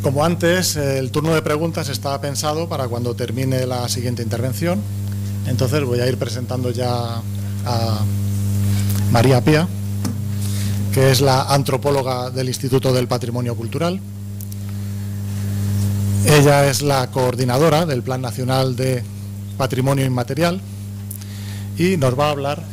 Como antes, el turno de preguntas estaba pensado para cuando termine la siguiente intervención. Entonces voy a ir presentando ya a María Pía, que es la antropóloga del Instituto del Patrimonio Cultural. Ella es la coordinadora del Plan Nacional de Patrimonio Inmaterial y nos va a hablar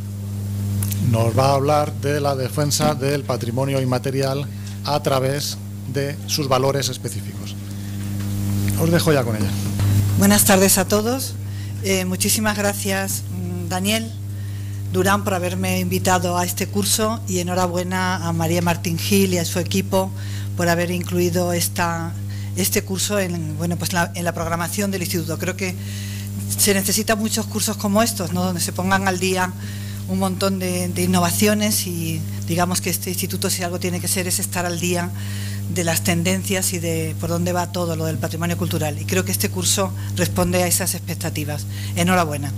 de la defensa del patrimonio inmaterial a través de sus valores específicos. Os dejo ya con ella. Buenas tardes a todos. Muchísimas gracias, Daniel Durán, por haberme invitado a este curso, y enhorabuena a María Martín Gil y a su equipo por haber incluido este curso en la programación del instituto. Creo que se necesitan muchos cursos como estos, ¿no?, donde se pongan al día un montón de innovaciones, y digamos que este instituto, si algo tiene que ser, es estar al día de las tendencias y de por dónde va todo lo del patrimonio cultural, y creo que este curso responde a esas expectativas. Enhorabuena.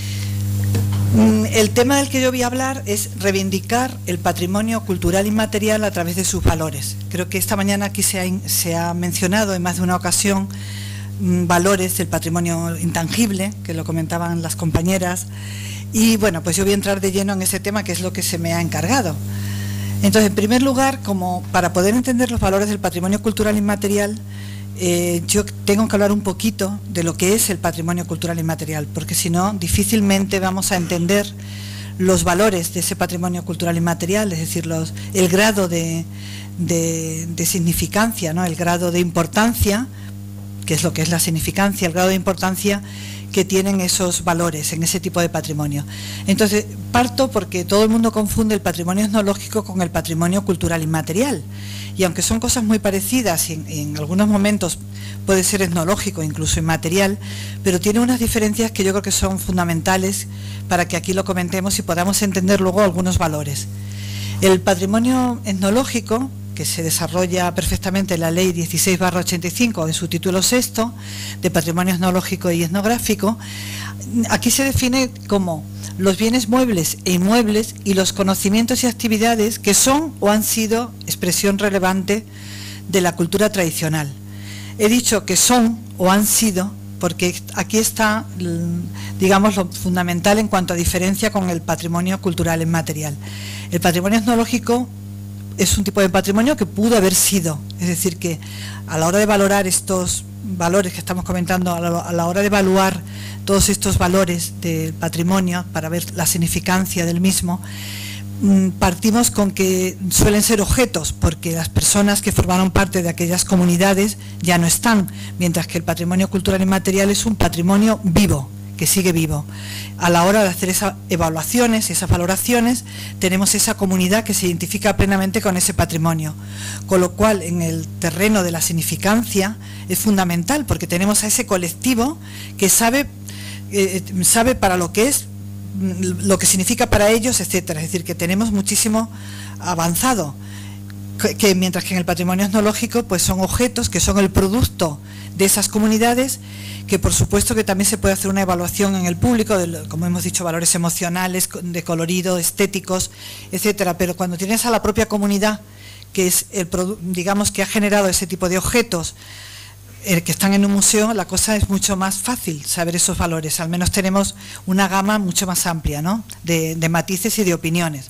El tema del que yo voy a hablar es reivindicar el patrimonio cultural inmaterial a través de sus valores. Creo que esta mañana aquí se ha mencionado en más de una ocasión valores del patrimonio intangible, que lo comentaban las compañeras, y bueno, pues yo voy a entrar de lleno en ese tema, que es lo que se me ha encargado. Entonces, en primer lugar, como para poder entender los valores del patrimonio cultural inmaterial, yo tengo que hablar un poquito de lo que es el patrimonio cultural inmaterial, porque si no, difícilmente vamos a entender los valores de ese patrimonio cultural inmaterial, es decir, el grado de significancia, ¿no?, el grado de importancia, que es lo que es la significancia, el grado de importancia que tienen esos valores en ese tipo de patrimonio. Entonces, parto porque todo el mundo confunde el patrimonio etnológico con el patrimonio cultural inmaterial, y aunque son cosas muy parecidas, y en algunos momentos puede ser etnológico, incluso inmaterial, pero tiene unas diferencias que yo creo que son fundamentales para que aquí lo comentemos y podamos entender luego algunos valores. El patrimonio etnológico, que se desarrolla perfectamente en la Ley 16/85 en su título sexto de Patrimonio Etnológico y Etnográfico, aquí se define como los bienes muebles e inmuebles y los conocimientos y actividades que son o han sido expresión relevante de la cultura tradicional. He dicho que son o han sido porque aquí está, digamos, lo fundamental en cuanto a diferencia con el patrimonio cultural inmaterial. El patrimonio etnológico es un tipo de patrimonio que pudo haber sido, es decir, que a la hora de valorar estos valores que estamos comentando, a la hora de evaluar todos estos valores del patrimonio para ver la significancia del mismo, partimos con que suelen ser objetos, porque las personas que formaron parte de aquellas comunidades ya no están, mientras que el patrimonio cultural inmaterial es un patrimonio vivo, que sigue vivo. A la hora de hacer esas evaluaciones, esas valoraciones, tenemos esa comunidad que se identifica plenamente con ese patrimonio, con lo cual en el terreno de la significancia es fundamental, porque tenemos a ese colectivo que sabe para lo que es, lo que significa para ellos, etcétera. Es decir, que tenemos muchísimo avanzado, que mientras que en el patrimonio etnológico pues son objetos que son el producto de esas comunidades, que por supuesto que también se puede hacer una evaluación en el público, como hemos dicho, valores emocionales, de colorido, estéticos, etcétera. Pero cuando tienes a la propia comunidad, que es digamos, que ha generado ese tipo de objetos, que están en un museo, la cosa es mucho más fácil saber esos valores. Al menos tenemos una gama mucho más amplia, ¿no?, de matices y de opiniones.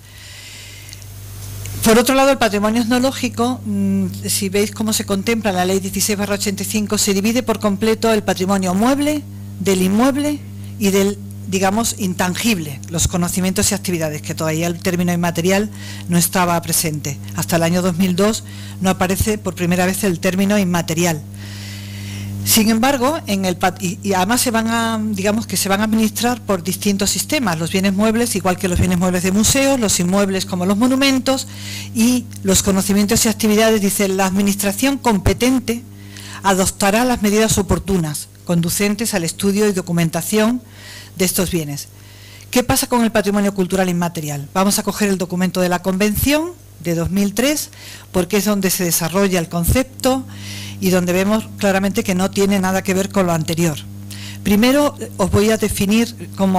Por otro lado, el patrimonio etnológico, si veis cómo se contempla en la Ley 16/85, se divide por completo el patrimonio mueble, del inmueble y del, digamos, intangible, los conocimientos y actividades, que todavía el término inmaterial no estaba presente. Hasta el año 2002 no aparece por primera vez el término inmaterial. Sin embargo, y además se van a administrar por distintos sistemas, los bienes muebles igual que los bienes muebles de museos, los inmuebles como los monumentos, y los conocimientos y actividades, dice, la administración competente adoptará las medidas oportunas, conducentes al estudio y documentación de estos bienes. ¿Qué pasa con el patrimonio cultural inmaterial? Vamos a coger el documento de la Convención de 2003, porque es donde se desarrolla el concepto y donde vemos claramente que no tiene nada que ver con lo anterior. Primero os voy a definir como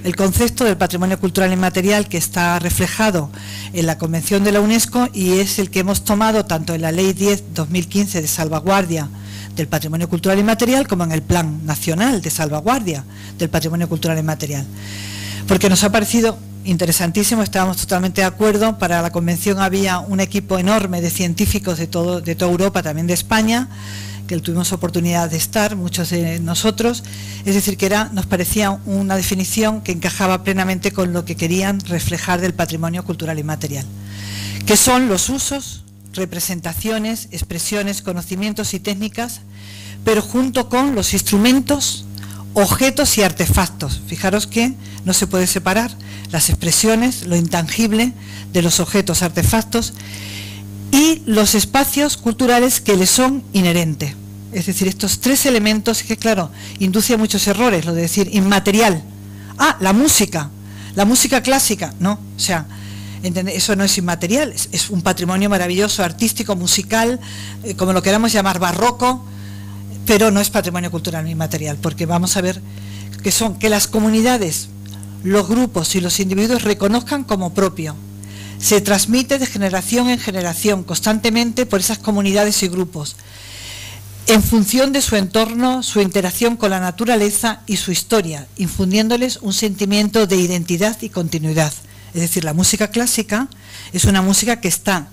el concepto del patrimonio cultural inmaterial que está reflejado en la Convención de la UNESCO y es el que hemos tomado tanto en la Ley 10/2015 de salvaguardia del patrimonio cultural inmaterial como en el Plan Nacional de Salvaguardia del Patrimonio Cultural Inmaterial. Porque nos ha parecido interesantísimo, estábamos totalmente de acuerdo. Para la convención había un equipo enorme de científicos de toda Europa, también de España, que tuvimos oportunidad de estar, muchos de nosotros, es decir, que nos parecía una definición que encajaba plenamente con lo que querían reflejar del patrimonio cultural inmaterial, que son los usos, representaciones, expresiones, conocimientos y técnicas, pero junto con los instrumentos, objetos y artefactos. Fijaros que no se puede separar las expresiones, lo intangible, de los objetos, artefactos, y los espacios culturales que les son inherentes. Es decir, estos tres elementos que, claro, induce a muchos errores, lo de decir inmaterial. Ah, la música clásica, no, o sea, eso no es inmaterial, es un patrimonio maravilloso, artístico, musical, como lo queramos llamar, barroco, pero no es patrimonio cultural inmaterial, porque vamos a ver que las comunidades, los grupos y los individuos reconozcan como propio. Se transmite de generación en generación constantemente por esas comunidades y grupos, en función de su entorno, su interacción con la naturaleza y su historia, infundiéndoles un sentimiento de identidad y continuidad. Es decir, la música clásica es una música que está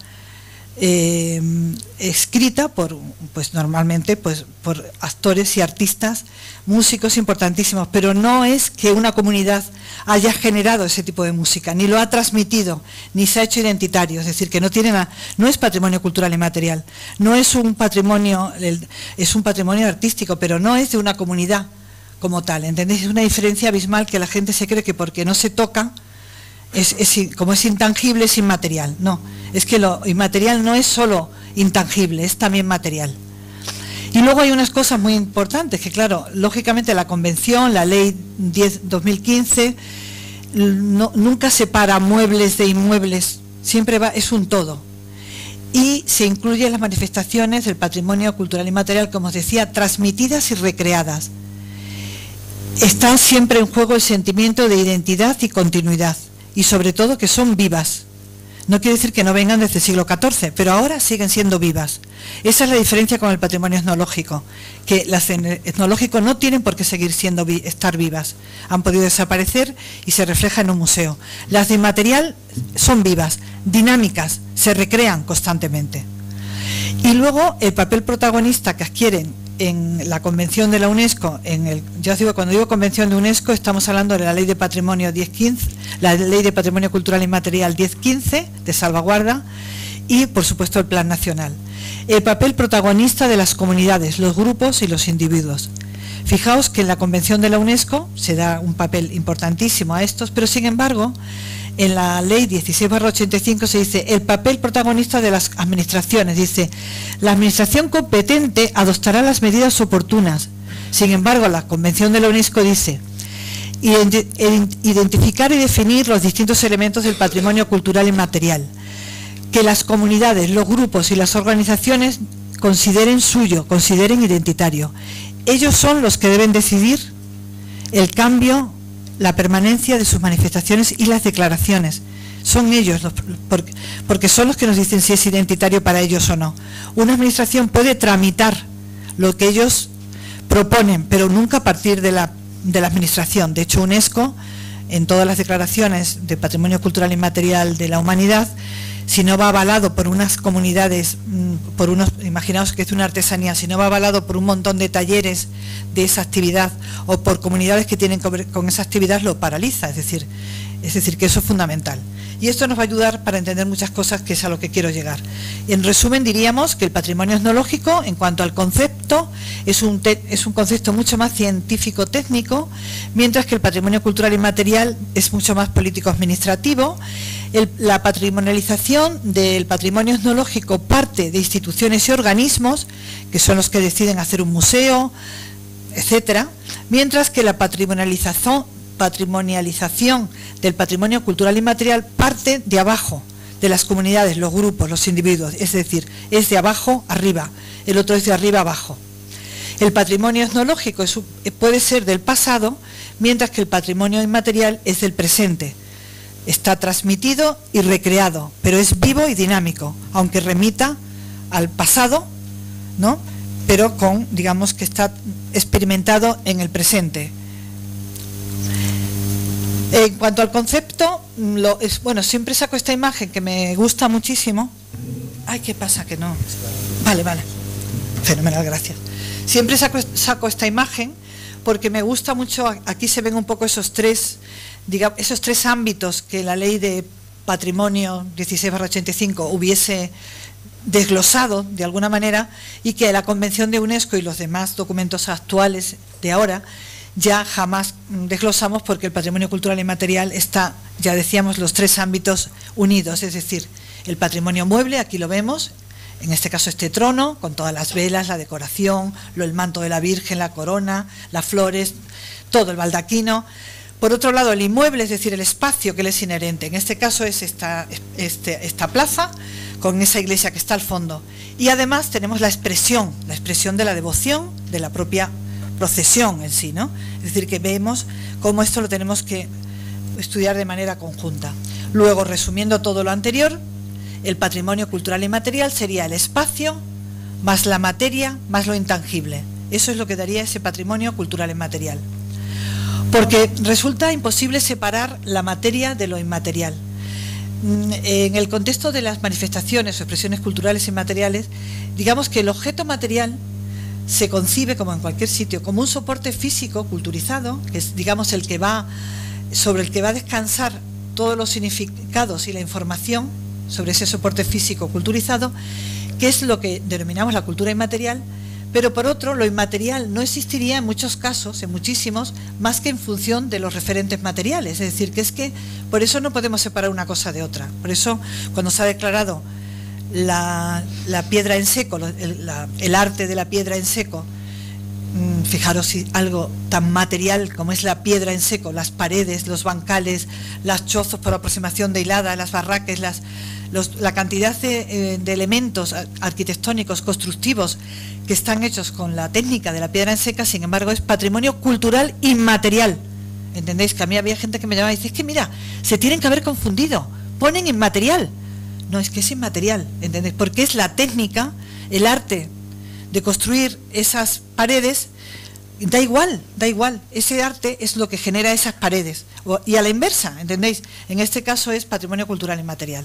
escrita normalmente por actores y artistas, músicos importantísimos, pero no es que una comunidad haya generado ese tipo de música, ni lo ha transmitido, ni se ha hecho identitario. Es decir, que no es patrimonio cultural inmaterial, no es un patrimonio, es un patrimonio artístico, pero no es de una comunidad como tal. ¿Entendéis? Es una diferencia abismal, que la gente se cree que porque no se toca, como es intangible, es inmaterial. No, es que lo inmaterial no es solo intangible, es también material. Y luego hay unas cosas muy importantes, que claro, lógicamente la Convención, la Ley 10/2015, nunca separa muebles de inmuebles, siempre es un todo. Y se incluyen las manifestaciones del patrimonio cultural inmaterial, como os decía, transmitidas y recreadas. Está siempre en juego el sentimiento de identidad y continuidad, y sobre todo que son vivas. No quiere decir que no vengan desde el siglo XIV, pero ahora siguen siendo vivas. Esa es la diferencia con el patrimonio etnológico, que las etnológicos no tienen por qué seguir estar vivas. Han podido desaparecer y se refleja en un museo. Las de inmaterial son vivas, dinámicas, se recrean constantemente. Y luego el papel protagonista que adquieren en la Convención de la UNESCO, cuando digo Convención de UNESCO, estamos hablando de la Ley de Patrimonio 1015, la Ley de Patrimonio Cultural Inmaterial 1015, de salvaguarda, y por supuesto el Plan Nacional. El papel protagonista de las comunidades, los grupos y los individuos. Fijaos que en la Convención de la UNESCO se da un papel importantísimo a estos, pero sin embargo, en la Ley 16/85 se dice el papel protagonista de las administraciones. Dice, la administración competente adoptará las medidas oportunas. Sin embargo, la Convención de la UNESCO dice, identificar y definir los distintos elementos del patrimonio cultural inmaterial, que las comunidades, los grupos y las organizaciones consideren suyo, consideren identitario. Ellos son los que deben decidir el cambio, la permanencia de sus manifestaciones y las declaraciones. Son ellos, porque son los que nos dicen si es identitario para ellos o no. Una administración puede tramitar lo que ellos proponen, pero nunca a partir de la administración. De hecho, UNESCO, en todas las declaraciones de Patrimonio Cultural Inmaterial de la Humanidad, si no va avalado por unas comunidades, imaginaos que es una artesanía, si no va avalado por un montón de talleres de esa actividad o por comunidades que tienen que ver con esa actividad, lo paraliza, es decir que eso es fundamental. Y esto nos va a ayudar para entender muchas cosas, que es a lo que quiero llegar. En resumen, diríamos que el patrimonio etnológico, en cuanto al concepto, es un concepto mucho más científico-técnico, mientras que el patrimonio cultural inmaterial es mucho más político-administrativo. La patrimonialización del patrimonio etnológico parte de instituciones y organismos, que son los que deciden hacer un museo, etcétera, mientras que la patrimonialización del patrimonio cultural inmaterial parte de abajo, de las comunidades, los grupos, los individuos, es decir, es de abajo arriba, el otro es de arriba abajo. El patrimonio etnológico puede ser del pasado, mientras que el patrimonio inmaterial es del presente. Está transmitido y recreado, pero es vivo y dinámico, aunque remita al pasado, ¿no? Pero con, digamos, que está experimentado en el presente. En cuanto al concepto, bueno, siempre saco esta imagen que me gusta muchísimo. Ay, ¿qué pasa? Que no. Vale. Fenomenal, gracias. Siempre saco esta imagen porque me gusta mucho. Aquí se ven un poco esos tres ámbitos que la ley de patrimonio 16/85 hubiese desglosado de alguna manera, y que la Convención de UNESCO y los demás documentos actuales de ahora ya jamás desglosamos, porque el patrimonio cultural inmaterial está, ya decíamos, los tres ámbitos unidos, es decir, el patrimonio mueble, aquí lo vemos, en este caso este trono, con todas las velas, la decoración, el manto de la Virgen, la corona, las flores, todo el baldaquino. Por otro lado, el inmueble, es decir, el espacio que le es inherente, en este caso es esta plaza, con esa iglesia que está al fondo. Y además tenemos la expresión de la devoción, de la propia procesión en sí, ¿no? Es decir, que vemos cómo esto lo tenemos que estudiar de manera conjunta. Luego, resumiendo todo lo anterior, el patrimonio cultural inmaterial sería el espacio, más la materia, más lo intangible. Eso es lo que daría ese patrimonio cultural inmaterial. Porque resulta imposible separar la materia de lo inmaterial. En el contexto de las manifestaciones o expresiones culturales inmateriales, digamos que el objeto material se concibe, como en cualquier sitio, como un soporte físico culturizado, que es, digamos, sobre el que va a descansar todos los significados y la información sobre ese soporte físico culturizado, que es lo que denominamos la cultura inmaterial. Pero por otro, lo inmaterial no existiría en muchos casos, en muchísimos, más que en función de los referentes materiales. Es decir, que es que por eso no podemos separar una cosa de otra. Por eso, cuando se ha declarado la piedra en seco, el arte de la piedra en seco, fijaros si algo tan material como es la piedra en seco, las paredes, los bancales, las chozos por aproximación de hilada, las barraques, la cantidad de elementos arquitectónicos, constructivos, que están hechos con la técnica de la piedra en seca, sin embargo, es patrimonio cultural inmaterial. ¿Entendéis? Que a mí había gente que me llamaba y dice, es que mira, se tienen que haber confundido, ponen inmaterial. No, es que es inmaterial, ¿entendéis? Porque es la técnica, el arte de construir esas paredes, da igual, ese arte es lo que genera esas paredes. Y a la inversa, ¿entendéis? En este caso es patrimonio cultural inmaterial.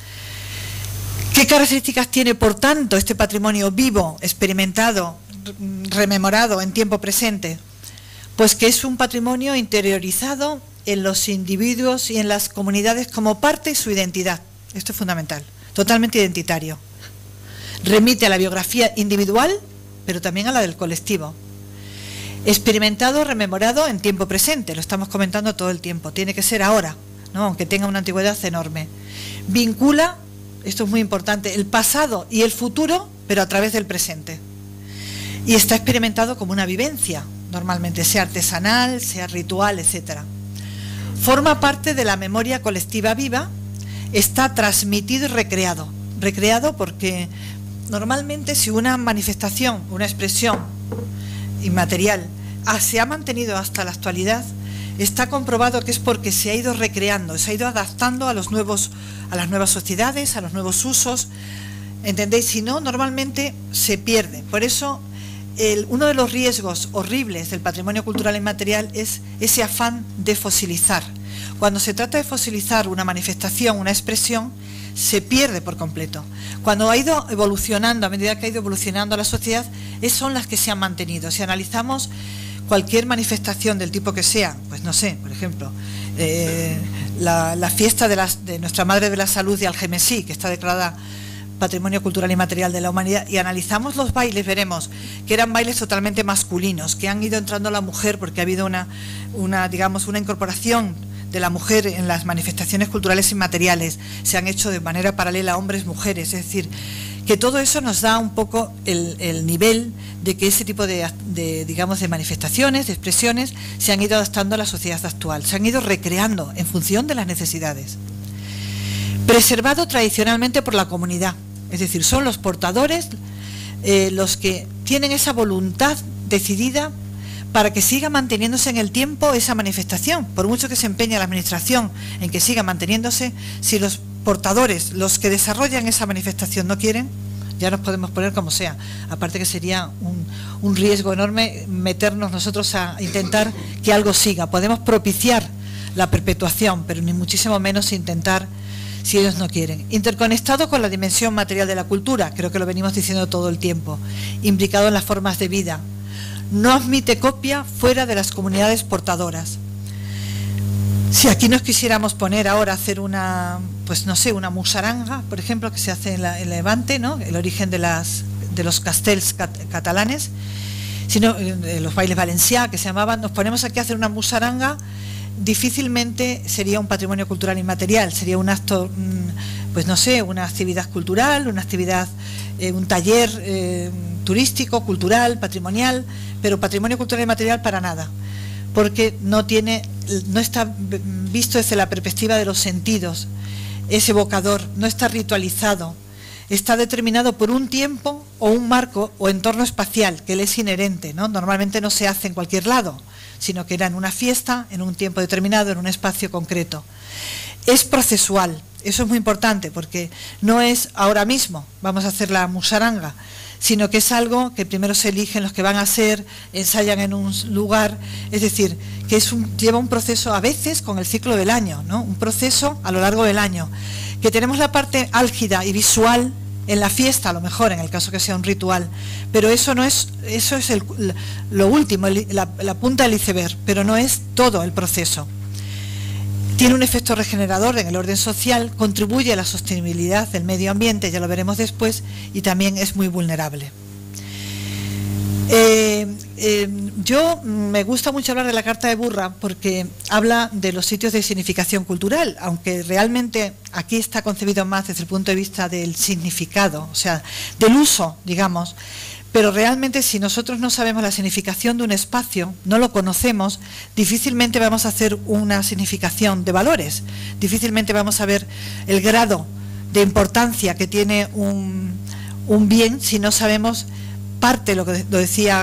¿Qué características tiene, por tanto, este patrimonio vivo, experimentado, rememorado en tiempo presente? Pues que es un patrimonio interiorizado en los individuos y en las comunidades como parte de su identidad. Esto es fundamental, totalmente identitario. Remite a la biografía individual, pero también a la del colectivo. Experimentado, rememorado en tiempo presente, lo estamos comentando todo el tiempo, tiene que ser ahora, ¿no? Aunque tenga una antigüedad enorme. Vincula, esto es muy importante, el pasado y el futuro, pero a través del presente. Y está experimentado como una vivencia, normalmente, sea artesanal, sea ritual, etc. Forma parte de la memoria colectiva viva, está transmitido y recreado. Recreado porque normalmente si una manifestación, una expresión inmaterial se ha mantenido hasta la actualidad, está comprobado que es porque se ha ido recreando, se ha ido adaptando a las nuevas sociedades, a los nuevos usos, ¿entendéis? Si no, normalmente se pierde. Por eso, uno de los riesgos horribles del patrimonio cultural inmaterial es ese afán de fosilizar. Cuando se trata de fosilizar una manifestación, una expresión, se pierde por completo. Cuando ha ido evolucionando, a medida que ha ido evolucionando la sociedad, son las que se han mantenido. Si analizamos cualquier manifestación del tipo que sea, pues no sé, por ejemplo, la fiesta de Nuestra Madre de la Salud de Algemesí, que está declarada Patrimonio Cultural Inmaterial de la Humanidad, y analizamos los bailes, veremos que eran bailes totalmente masculinos, que han ido entrando la mujer porque ha habido una incorporación de la mujer en las manifestaciones culturales inmateriales, se han hecho de manera paralela hombres-mujeres, es decir, que todo eso nos da un poco el nivel de que ese tipo de manifestaciones, de expresiones, se han ido adaptando a la sociedad actual, se han ido recreando en función de las necesidades. Preservado tradicionalmente por la comunidad, es decir, son los portadores los que tienen esa voluntad decidida para que siga manteniéndose en el tiempo esa manifestación. Por mucho que se empeñe la Administración en que siga manteniéndose, si los portadores, los que desarrollan esa manifestación no quieren, ya nos podemos poner como sea. Aparte que sería un riesgo enorme meternos nosotros a intentar que algo siga. Podemos propiciar la perpetuación, pero ni muchísimo menos intentar si ellos no quieren. Interconectado con la dimensión material de la cultura, creo que lo venimos diciendo todo el tiempo, implicado en las formas de vida. No admite copia fuera de las comunidades portadoras. Si aquí nos quisiéramos poner ahora a hacer una, pues no sé, una musaranga, por ejemplo, que se hace en Levante, ¿no? El origen de los castells catalanes, sino los bailes valencià que se llamaban, nos ponemos aquí a hacer una musaranga, difícilmente sería un patrimonio cultural inmaterial, sería un acto, pues no sé, una actividad cultural, una actividad, un taller turístico, cultural, patrimonial, pero patrimonio cultural inmaterial para nada, porque no está visto desde la perspectiva de los sentidos, es evocador, no está ritualizado, está determinado por un tiempo o un marco o entorno espacial que le es inherente, ¿no? Normalmente no se hace en cualquier lado, sino que era en una fiesta, en un tiempo determinado, en un espacio concreto. Es procesual, eso es muy importante, porque no es ahora mismo, vamos a hacer la musaranga, sino que es algo que primero se eligen los que van a hacer, ensayan en un lugar, es decir, que lleva un proceso a veces con el ciclo del año, ¿no? Un proceso a lo largo del año, que tenemos la parte álgida y visual en la fiesta, a lo mejor, en el caso que sea un ritual, pero eso es lo último, la punta del iceberg, pero no es todo el proceso. Tiene un efecto regenerador en el orden social, contribuye a la sostenibilidad del medio ambiente, ya lo veremos después, y también es muy vulnerable. Yo me gusta mucho hablar de la Carta de Burra porque habla de los sitios de significación cultural, aunque realmente aquí está concebido más desde el punto de vista del significado, o sea, del uso, digamos. Pero realmente si nosotros no sabemos la significación de un espacio, no lo conocemos, difícilmente vamos a hacer una significación de valores, difícilmente vamos a ver el grado de importancia que tiene un bien si no sabemos parte, lo decía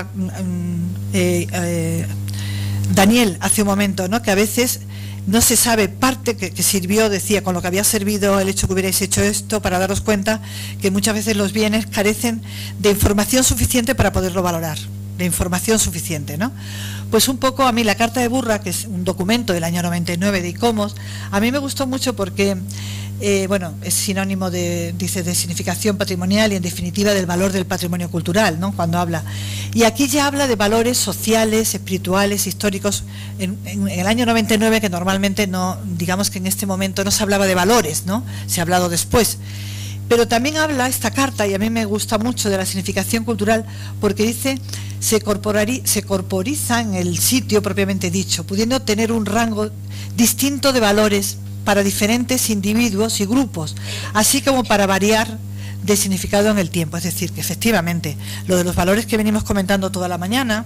Daniel hace un momento, ¿no? Que a veces no se sabe parte que sirvió, decía, con lo que había servido el hecho que hubierais hecho esto, para daros cuenta que muchas veces los bienes carecen de información suficiente para poderlo valorar, de información suficiente, ¿no? Pues un poco a mí la Carta de Burra, que es un documento del año 99 de ICOMOS, a mí me gustó mucho porque, bueno, es sinónimo dice, de significación patrimonial y en definitiva del valor del patrimonio cultural, ¿no? Cuando habla. Y aquí ya habla de valores sociales, espirituales, históricos, en el año 99, que normalmente no, digamos que en este momento no se hablaba de valores, ¿no? Se ha hablado después. Pero también habla esta carta, y a mí me gusta mucho, de la significación cultural, porque dice, se corporiza en el sitio propiamente dicho, pudiendo tener un rango distinto de valores para diferentes individuos y grupos, así como para variar de significado en el tiempo. Es decir, que efectivamente, lo de los valores que venimos comentando toda la mañana,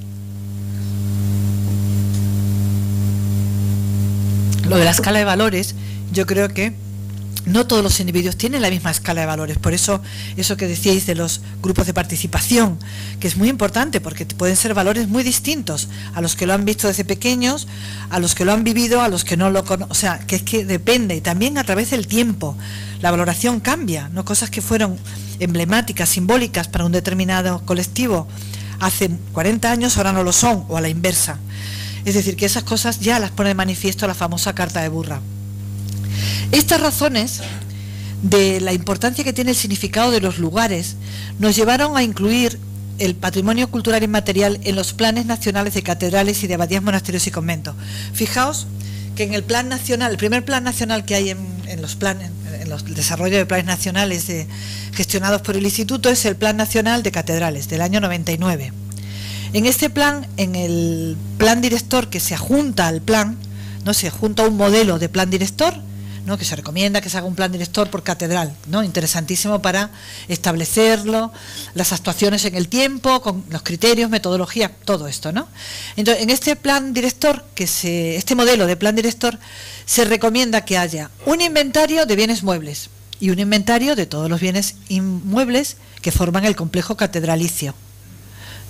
lo de la escala de valores, yo creo que no todos los individuos tienen la misma escala de valores, por eso que decíais de los grupos de participación, que es muy importante porque pueden ser valores muy distintos a los que lo han visto desde pequeños, a los que lo han vivido, a los que no lo conocen, o sea, que es que depende, y también a través del tiempo, la valoración cambia, no cosas que fueron emblemáticas, simbólicas para un determinado colectivo hace 40 años, ahora no lo son, o a la inversa. Es decir, que esas cosas ya las pone de manifiesto la famosa Carta de Burra. Estas razones de la importancia que tiene el significado de los lugares nos llevaron a incluir el patrimonio cultural inmaterial en los planes nacionales de catedrales y de abadías, monasterios y conventos. Fijaos que en el plan nacional, el primer plan nacional que hay en los planes, en los desarrollos de planes nacionales gestionados por el Instituto, es el Plan Nacional de Catedrales del año 99. En este plan, en el plan director que se adjunta al plan, no se adjunta un modelo de plan director, ¿no? Que se recomienda que se haga un plan director por catedral, ¿no? Interesantísimo para establecerlo, las actuaciones en el tiempo, con los criterios, metodología, todo esto, ¿no? Entonces, en este plan director, este modelo de plan director, se recomienda que haya un inventario de bienes muebles y un inventario de todos los bienes inmuebles que forman el complejo catedralicio.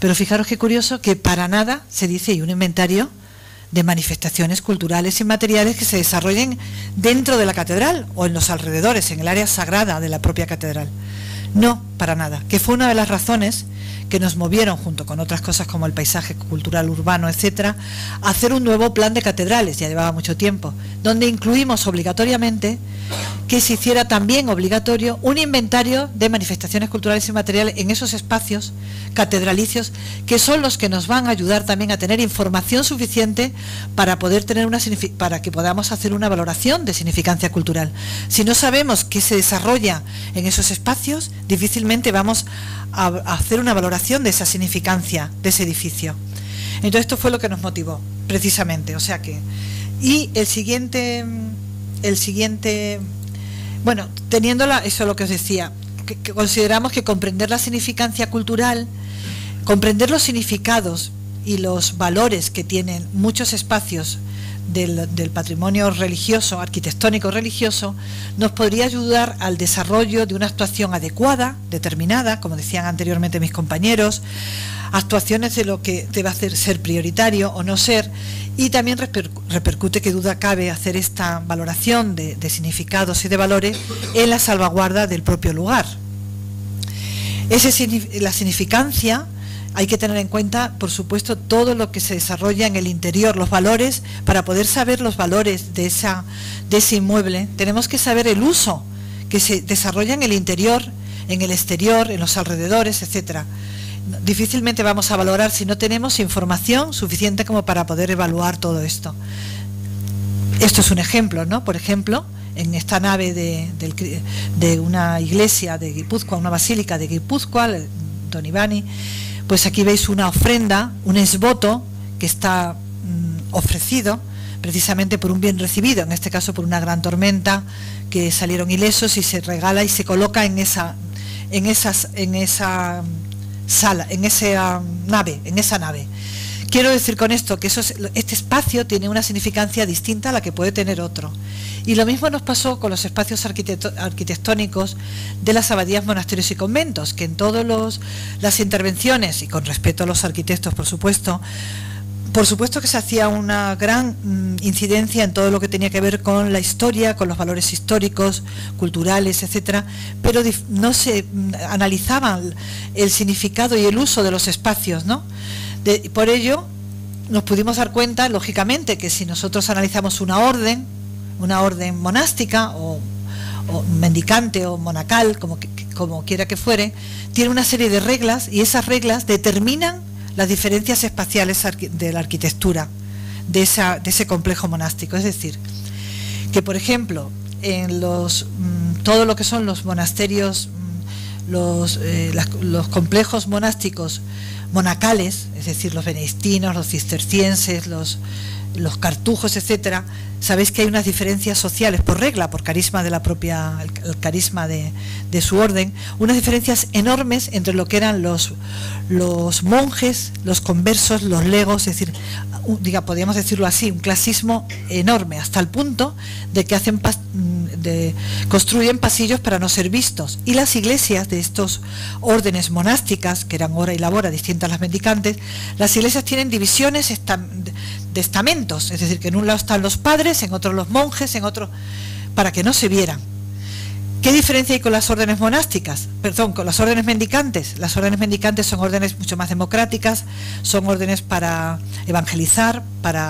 Pero fijaros qué curioso que para nada se dice y un inventario de manifestaciones culturales y materiales que se desarrollen dentro de la catedral o en los alrededores, en el área sagrada de la propia catedral. No, para nada, que fue una de las razones que nos movieron, junto con otras cosas como el paisaje cultural urbano, etcétera, a hacer un nuevo plan de catedrales, ya llevaba mucho tiempo, donde incluimos obligatoriamente que se hiciera también obligatorio un inventario de manifestaciones culturales y materiales en esos espacios catedralicios, que son los que nos van a ayudar también a tener información suficiente para poder tener para que podamos hacer una valoración de significancia cultural. Si no sabemos qué se desarrolla en esos espacios, difícilmente vamos a hacer una valoración de esa significancia de ese edificio. Entonces esto fue lo que nos motivó, precisamente. O sea que, y el siguiente, bueno, teniéndola, eso es lo que os decía, que consideramos que comprender la significancia cultural, comprender los significados y los valores que tienen muchos espacios del patrimonio religioso, arquitectónico religioso, nos podría ayudar al desarrollo de una actuación adecuada, determinada, como decían anteriormente mis compañeros, actuaciones de lo que debe ser prioritario o no ser, y también repercute, que duda cabe, hacer esta valoración de significados y de valores en la salvaguarda del propio lugar. La significancia, hay que tener en cuenta, por supuesto, todo lo que se desarrolla en el interior, los valores. Para poder saber los valores de ese inmueble, tenemos que saber el uso que se desarrolla en el interior, en el exterior, en los alrededores, etcétera. Difícilmente vamos a valorar si no tenemos información suficiente como para poder evaluar todo esto. Esto es un ejemplo, ¿no? Por ejemplo, en esta nave de una iglesia de Guipúzcoa, una basílica de Guipúzcoa, Don Ivani, pues aquí veis una ofrenda, un esvoto que está ofrecido precisamente por un bien recibido, en este caso por una gran tormenta, que salieron ilesos, y se regala y se coloca en esa sala, en esa nave. Quiero decir con esto que este espacio tiene una significancia distinta a la que puede tener otro. Y lo mismo nos pasó con los espacios arquitectónicos de las abadías, monasterios y conventos, que en todas las intervenciones, y con respeto a los arquitectos, por supuesto que se hacía una gran incidencia en todo lo que tenía que ver con la historia, con los valores históricos, culturales, etcétera, pero no se analizaban el significado y el uso de los espacios, ¿no? Por ello nos pudimos dar cuenta, lógicamente, que si nosotros analizamos una orden monástica o mendicante o monacal, como quiera que fuere, tiene una serie de reglas, y esas reglas determinan las diferencias espaciales de la arquitectura de ese complejo monástico. Es decir, que por ejemplo en todo lo que son los monasterios, los complejos monásticos monacales, es decir, los benedictinos, los cistercienses, los cartujos, etcétera, sabéis que hay unas diferencias sociales por regla, por carisma de la propia, el carisma de su orden, unas diferencias enormes entre lo que eran los monjes, los conversos, los legos, es decir, podríamos decirlo así, un clasismo enorme, hasta el punto de que construyen pasillos para no ser vistos. Y las iglesias de estos órdenes monásticas, que eran hora y labora distintas a las mendicantes, las iglesias tienen divisiones de estamentos, es decir, que en un lado están los padres, en otro los monjes, en otro, para que no se vieran. ¿Qué diferencia hay con las órdenes monásticas? Perdón, con las órdenes mendicantes. Las órdenes mendicantes son órdenes mucho más democráticas, son órdenes para evangelizar,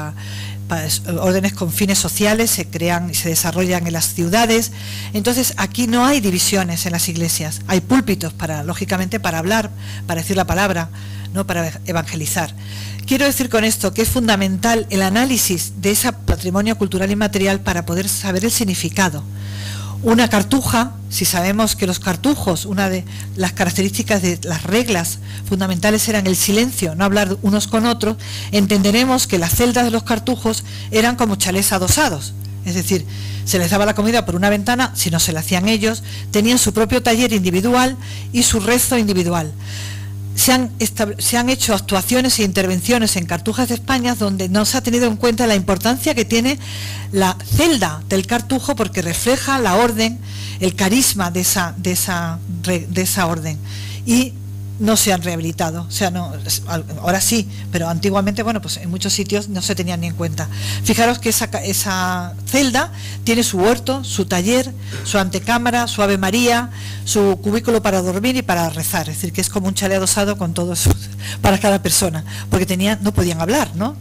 órdenes con fines sociales, se crean y se desarrollan en las ciudades. Entonces aquí no hay divisiones en las iglesias, hay púlpitos lógicamente para hablar, para decir la palabra, no para evangelizar. Quiero decir con esto que es fundamental el análisis de ese patrimonio cultural y material para poder saber el significado. Una cartuja, si sabemos que los cartujos, una de las características de las reglas fundamentales eran el silencio, no hablar unos con otros, entenderemos que las celdas de los cartujos eran como chalés adosados. Es decir, se les daba la comida por una ventana, si no se la hacían ellos, tenían su propio taller individual y su rezo individual. Se han hecho actuaciones e intervenciones en Cartujas de España donde no se ha tenido en cuenta la importancia que tiene la celda del cartujo, porque refleja la orden, el carisma de esa orden. Y no se han rehabilitado. O sea, no, ahora sí, pero antiguamente, bueno, pues en muchos sitios no se tenían ni en cuenta. Fijaros que esa celda tiene su huerto, su taller, su antecámara, su Ave María, su cubículo para dormir y para rezar. Es decir, que es como un chalet adosado con todo eso para cada persona, porque no podían hablar, ¿no?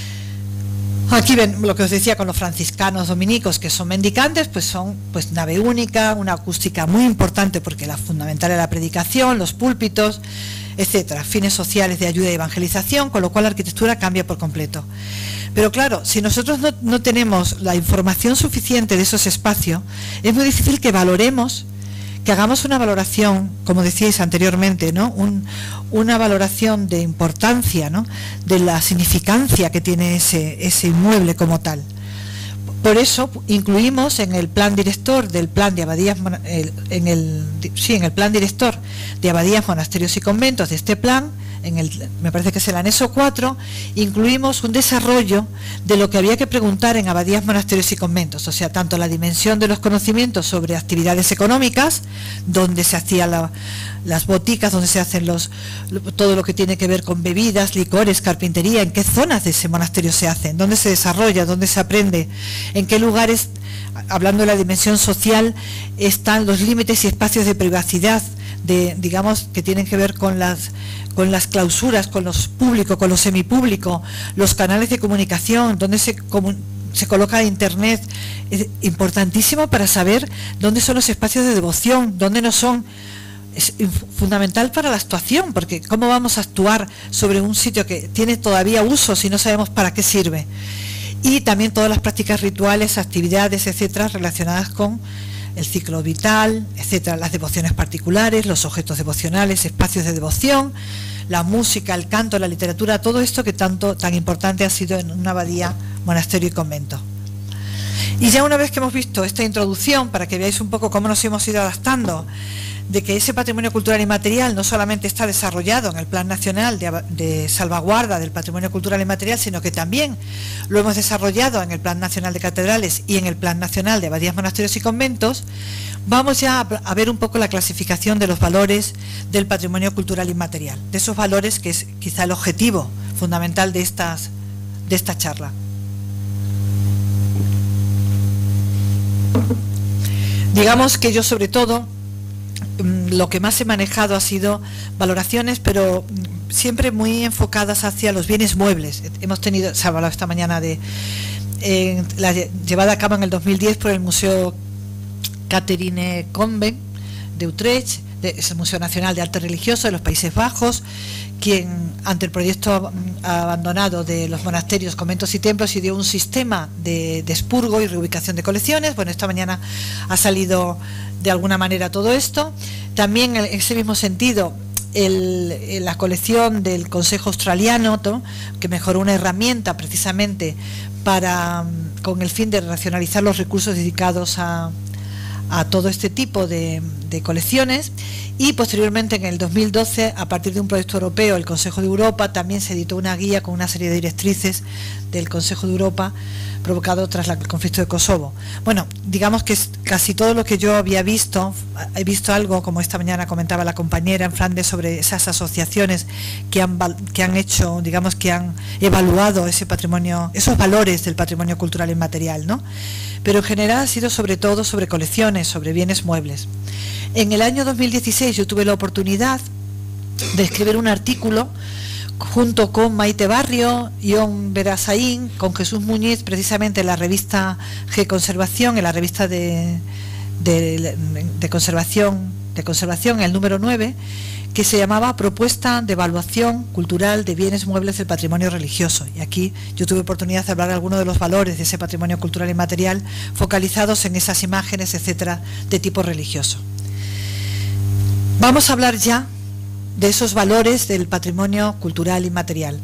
Aquí ven lo que os decía con los franciscanos dominicos, que son mendicantes, pues son pues nave única, una acústica muy importante porque la fundamental es la predicación, los púlpitos, etcétera, fines sociales de ayuda y evangelización, con lo cual la arquitectura cambia por completo. Pero claro, si nosotros no tenemos la información suficiente de esos espacios, es muy difícil que valoremos, que hagamos una valoración, como decíais anteriormente, ¿no? Una valoración de importancia, ¿no? De la significancia que tiene ese inmueble como tal. Por eso incluimos en el plan director del plan de abadías, en el plan director de abadías, monasterios y conventos de este plan, me parece que es el anexo 4, incluimos un desarrollo de lo que había que preguntar en abadías, monasterios y conventos, o sea, tanto la dimensión de los conocimientos sobre actividades económicas, donde se hacían las boticas, donde se hacen todo lo que tiene que ver con bebidas, licores, carpintería, en qué zonas de ese monasterio se hacen, dónde se desarrolla, dónde se aprende, en qué lugares, hablando de la dimensión social, están los límites y espacios de privacidad, digamos, que tienen que ver con las clausuras, con los públicos, con lo semipúblico, los canales de comunicación, donde se coloca internet. Es importantísimo para saber dónde son los espacios de devoción, dónde no son. Es fundamental para la actuación, porque cómo vamos a actuar sobre un sitio que tiene todavía uso si no sabemos para qué sirve. Y también todas las prácticas rituales, actividades, etcétera, relacionadas con el ciclo vital, etcétera, las devociones particulares, los objetos devocionales, espacios de devoción, la música, el canto, la literatura, todo esto que tan importante ha sido en una abadía, monasterio y convento. Y ya una vez que hemos visto esta introducción, para que veáis un poco cómo nos hemos ido adaptando, de que ese patrimonio cultural inmaterial no solamente está desarrollado en el Plan Nacional de Salvaguarda del Patrimonio Cultural Inmaterial, sino que también lo hemos desarrollado en el Plan Nacional de Catedrales y en el Plan Nacional de Abadías, Monasterios y Conventos, vamos ya a ver un poco la clasificación de los valores del patrimonio cultural inmaterial, de esos valores que es quizá el objetivo fundamental de esta charla. Digamos que yo sobre todo lo que más he manejado ha sido valoraciones, pero siempre muy enfocadas hacia los bienes muebles. Hemos tenido, se ha hablado esta mañana de la llevada a cabo en el 2010 por el Museo Catherine Convent de Utrecht, es el Museo Nacional de Arte Religioso de los Países Bajos, quien ante el proyecto abandonado de los monasterios, conventos y templos ideó un sistema de expurgo y reubicación de colecciones. Bueno, esta mañana ha salido de alguna manera todo esto. También en ese mismo sentido, la colección del Consejo Australiano, que mejoró una herramienta precisamente con el fin de racionalizar los recursos dedicados a todo este tipo de colecciones. Y posteriormente, en el 2012, a partir de un proyecto europeo, el Consejo de Europa, también se editó una guía con una serie de directrices del Consejo de Europa provocado tras el conflicto de Kosovo. Bueno, digamos que casi todo lo que yo había visto, he visto algo, como esta mañana comentaba la compañera en Flandes, sobre esas asociaciones que han hecho, digamos, que han evaluado ese patrimonio, esos valores del patrimonio cultural inmaterial, ¿no? Pero en general ha sido sobre todo sobre colecciones, sobre bienes muebles. En el año 2016 yo tuve la oportunidad de escribir un artículo junto con Maite Barrio, Ion Berasaín, con Jesús Muñiz, precisamente en la revista G Conservación, en la revista de conservación, el número 9, que se llamaba Propuesta de Evaluación Cultural de Bienes Muebles del Patrimonio Religioso. Y aquí yo tuve oportunidad de hablar de algunos de los valores de ese patrimonio cultural inmaterial focalizados en esas imágenes, etcétera, de tipo religioso. Vamos a hablar ya de esos valores del patrimonio cultural inmaterial.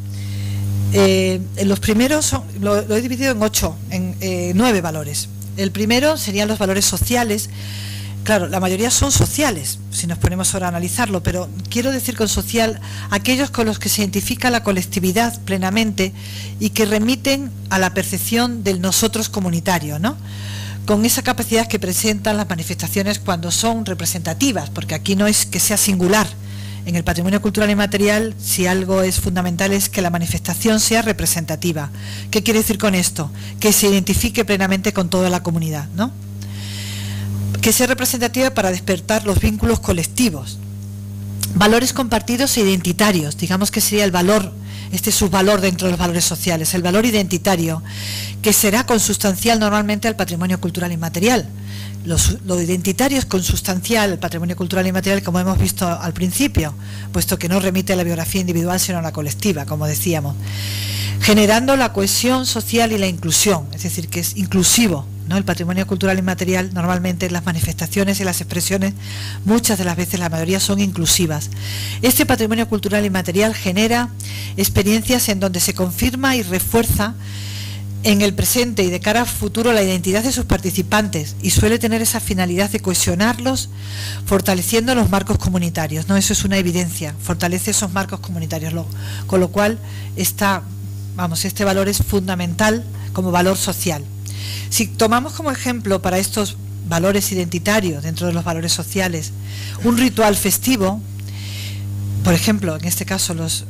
Los primeros lo he dividido en 9 valores. El primero serían los valores sociales. Claro, la mayoría son sociales, si nos ponemos ahora a analizarlo, pero quiero decir con social aquellos con los que se identifica la colectividad plenamente y que remiten a la percepción del nosotros comunitario, ¿no? Con esa capacidad que presentan las manifestaciones cuando son representativas, porque aquí no es que sea singular En el patrimonio cultural inmaterial, si algo es fundamental es que la manifestación sea representativa. ¿Qué quiere decir con esto? Que se identifique plenamente con toda la comunidad, ¿no? Que sea representativa para despertar los vínculos colectivos. Valores compartidos e identitarios, digamos que sería el valor, este subvalor dentro de los valores sociales, el valor identitario, que será consustancial normalmente al patrimonio cultural inmaterial. Lo identitario es consustancial al patrimonio cultural inmaterial, como hemos visto al principio, puesto que no remite a la biografía individual sino a la colectiva, como decíamos, generando la cohesión social y la inclusión, es decir, que es inclusivo, ¿no? El patrimonio cultural inmaterial, normalmente las manifestaciones y las expresiones, muchas de las veces, la mayoría, son inclusivas. Este patrimonio cultural inmaterial genera experiencias en donde se confirma y refuerza en el presente y de cara a futuro la identidad de sus participantes, y suele tener esa finalidad de cohesionarlos, fortaleciendo los marcos comunitarios, ¿no? Eso es una evidencia, fortalece esos marcos comunitarios, con lo cual este valor es fundamental como valor social. Si tomamos como ejemplo para estos valores identitarios dentro de los valores sociales un ritual festivo, por ejemplo, en este caso los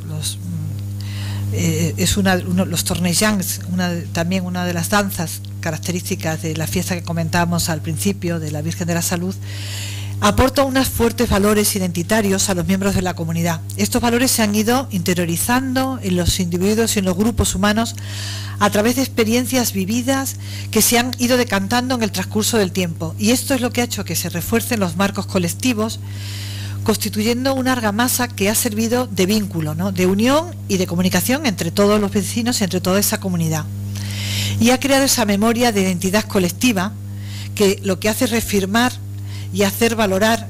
tornejans, también una de las danzas características de la fiesta que comentábamos al principio de la Virgen de la Salud, aporta unos fuertes valores identitarios a los miembros de la comunidad. Estos valores se han ido interiorizando en los individuos y en los grupos humanos a través de experiencias vividas que se han ido decantando en el transcurso del tiempo, y esto es lo que ha hecho que se refuercen los marcos colectivos, constituyendo una argamasa que ha servido de vínculo, ¿no?, de unión y de comunicación entre todos los vecinos y entre toda esa comunidad. Y ha creado esa memoria de identidad colectiva que lo que hace es reafirmar y hacer valorar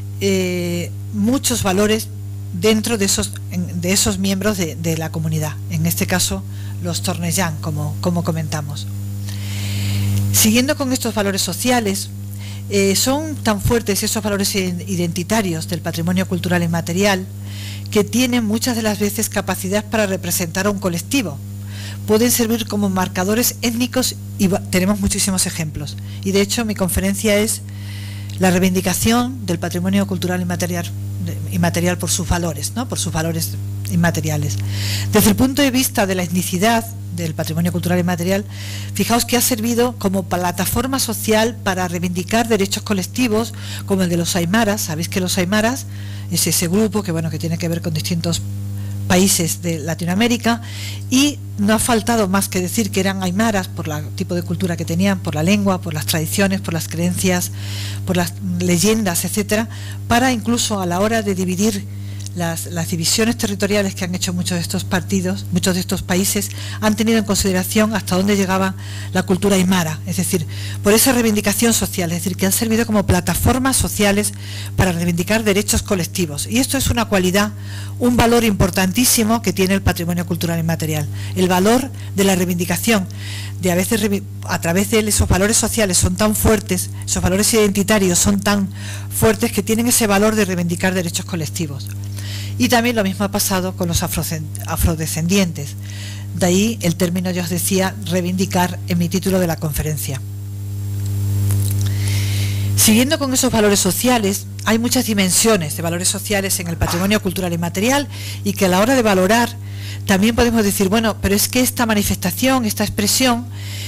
muchos valores dentro de esos miembros de la comunidad, en este caso los tornejans, como comentamos. Siguiendo con estos valores sociales, son tan fuertes esos valores identitarios del patrimonio cultural inmaterial que tienen muchas de las veces capacidad para representar a un colectivo. Pueden servir como marcadores étnicos y tenemos muchísimos ejemplos. Y de hecho mi conferencia es la reivindicación del patrimonio cultural inmaterial por sus valores, ¿no?, por sus valores inmateriales. Desde el punto de vista de la etnicidad del patrimonio cultural inmaterial, fijaos que ha servido como plataforma social para reivindicar derechos colectivos como el de los aymaras. Sabéis que los aymaras es ese grupo que tiene que ver con distintos países de Latinoamérica, y no ha faltado más que decir que eran aymaras por el tipo de cultura que tenían, por la lengua, por las tradiciones, por las creencias, por las leyendas, etcétera, para incluso a la hora de dividir las divisiones territoriales que han hecho muchos de estos partidos, muchos de estos países, han tenido en consideración hasta dónde llegaba la cultura aymara, es decir, por esa reivindicación social, es decir, que han servido como plataformas sociales para reivindicar derechos colectivos. Y esto es una cualidad, un valor importantísimo que tiene el patrimonio cultural inmaterial, el valor de la reivindicación, de a veces a través de él esos valores sociales son tan fuertes, esos valores identitarios son tan fuertes que tienen ese valor de reivindicar derechos colectivos. Y también lo mismo ha pasado con los afrodescendientes. De ahí el término, yo os decía, reivindicar en mi título de la conferencia. Siguiendo con esos valores sociales, hay muchas dimensiones de valores sociales en el patrimonio cultural inmaterial, y que a la hora de valorar también podemos decir, bueno, pero es que esta manifestación, esta expresión,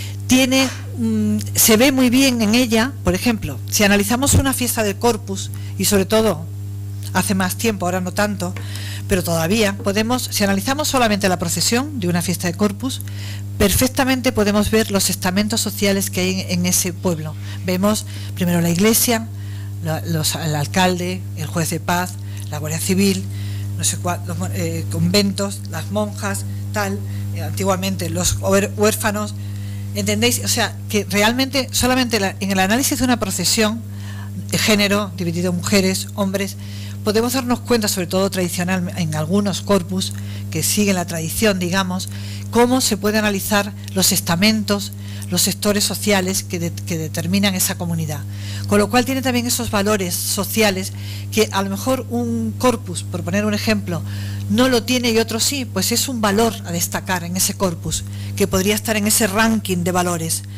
se ve muy bien en ella. Por ejemplo, si analizamos una fiesta de Corpus, y sobre todo hace más tiempo, ahora no tanto, pero todavía si analizamos solamente la procesión de una fiesta de Corpus, perfectamente podemos ver los estamentos sociales que hay en ese pueblo. Vemos primero la iglesia, el alcalde, el juez de paz, la Guardia Civil, no sé cuál, los conventos, las monjas, antiguamente los huérfanos, ¿entendéis? O sea, que realmente solamente en el análisis de una procesión, de género, dividido en mujeres, hombres, podemos darnos cuenta, sobre todo tradicional, en algunos corpus que siguen la tradición, digamos, cómo se puede analizar los estamentos, los sectores sociales que determinan esa comunidad. Con lo cual tiene también esos valores sociales que a lo mejor un corpus, por poner un ejemplo, no lo tiene y otro sí, pues es un valor a destacar en ese corpus, que podría estar en ese ranking de valores.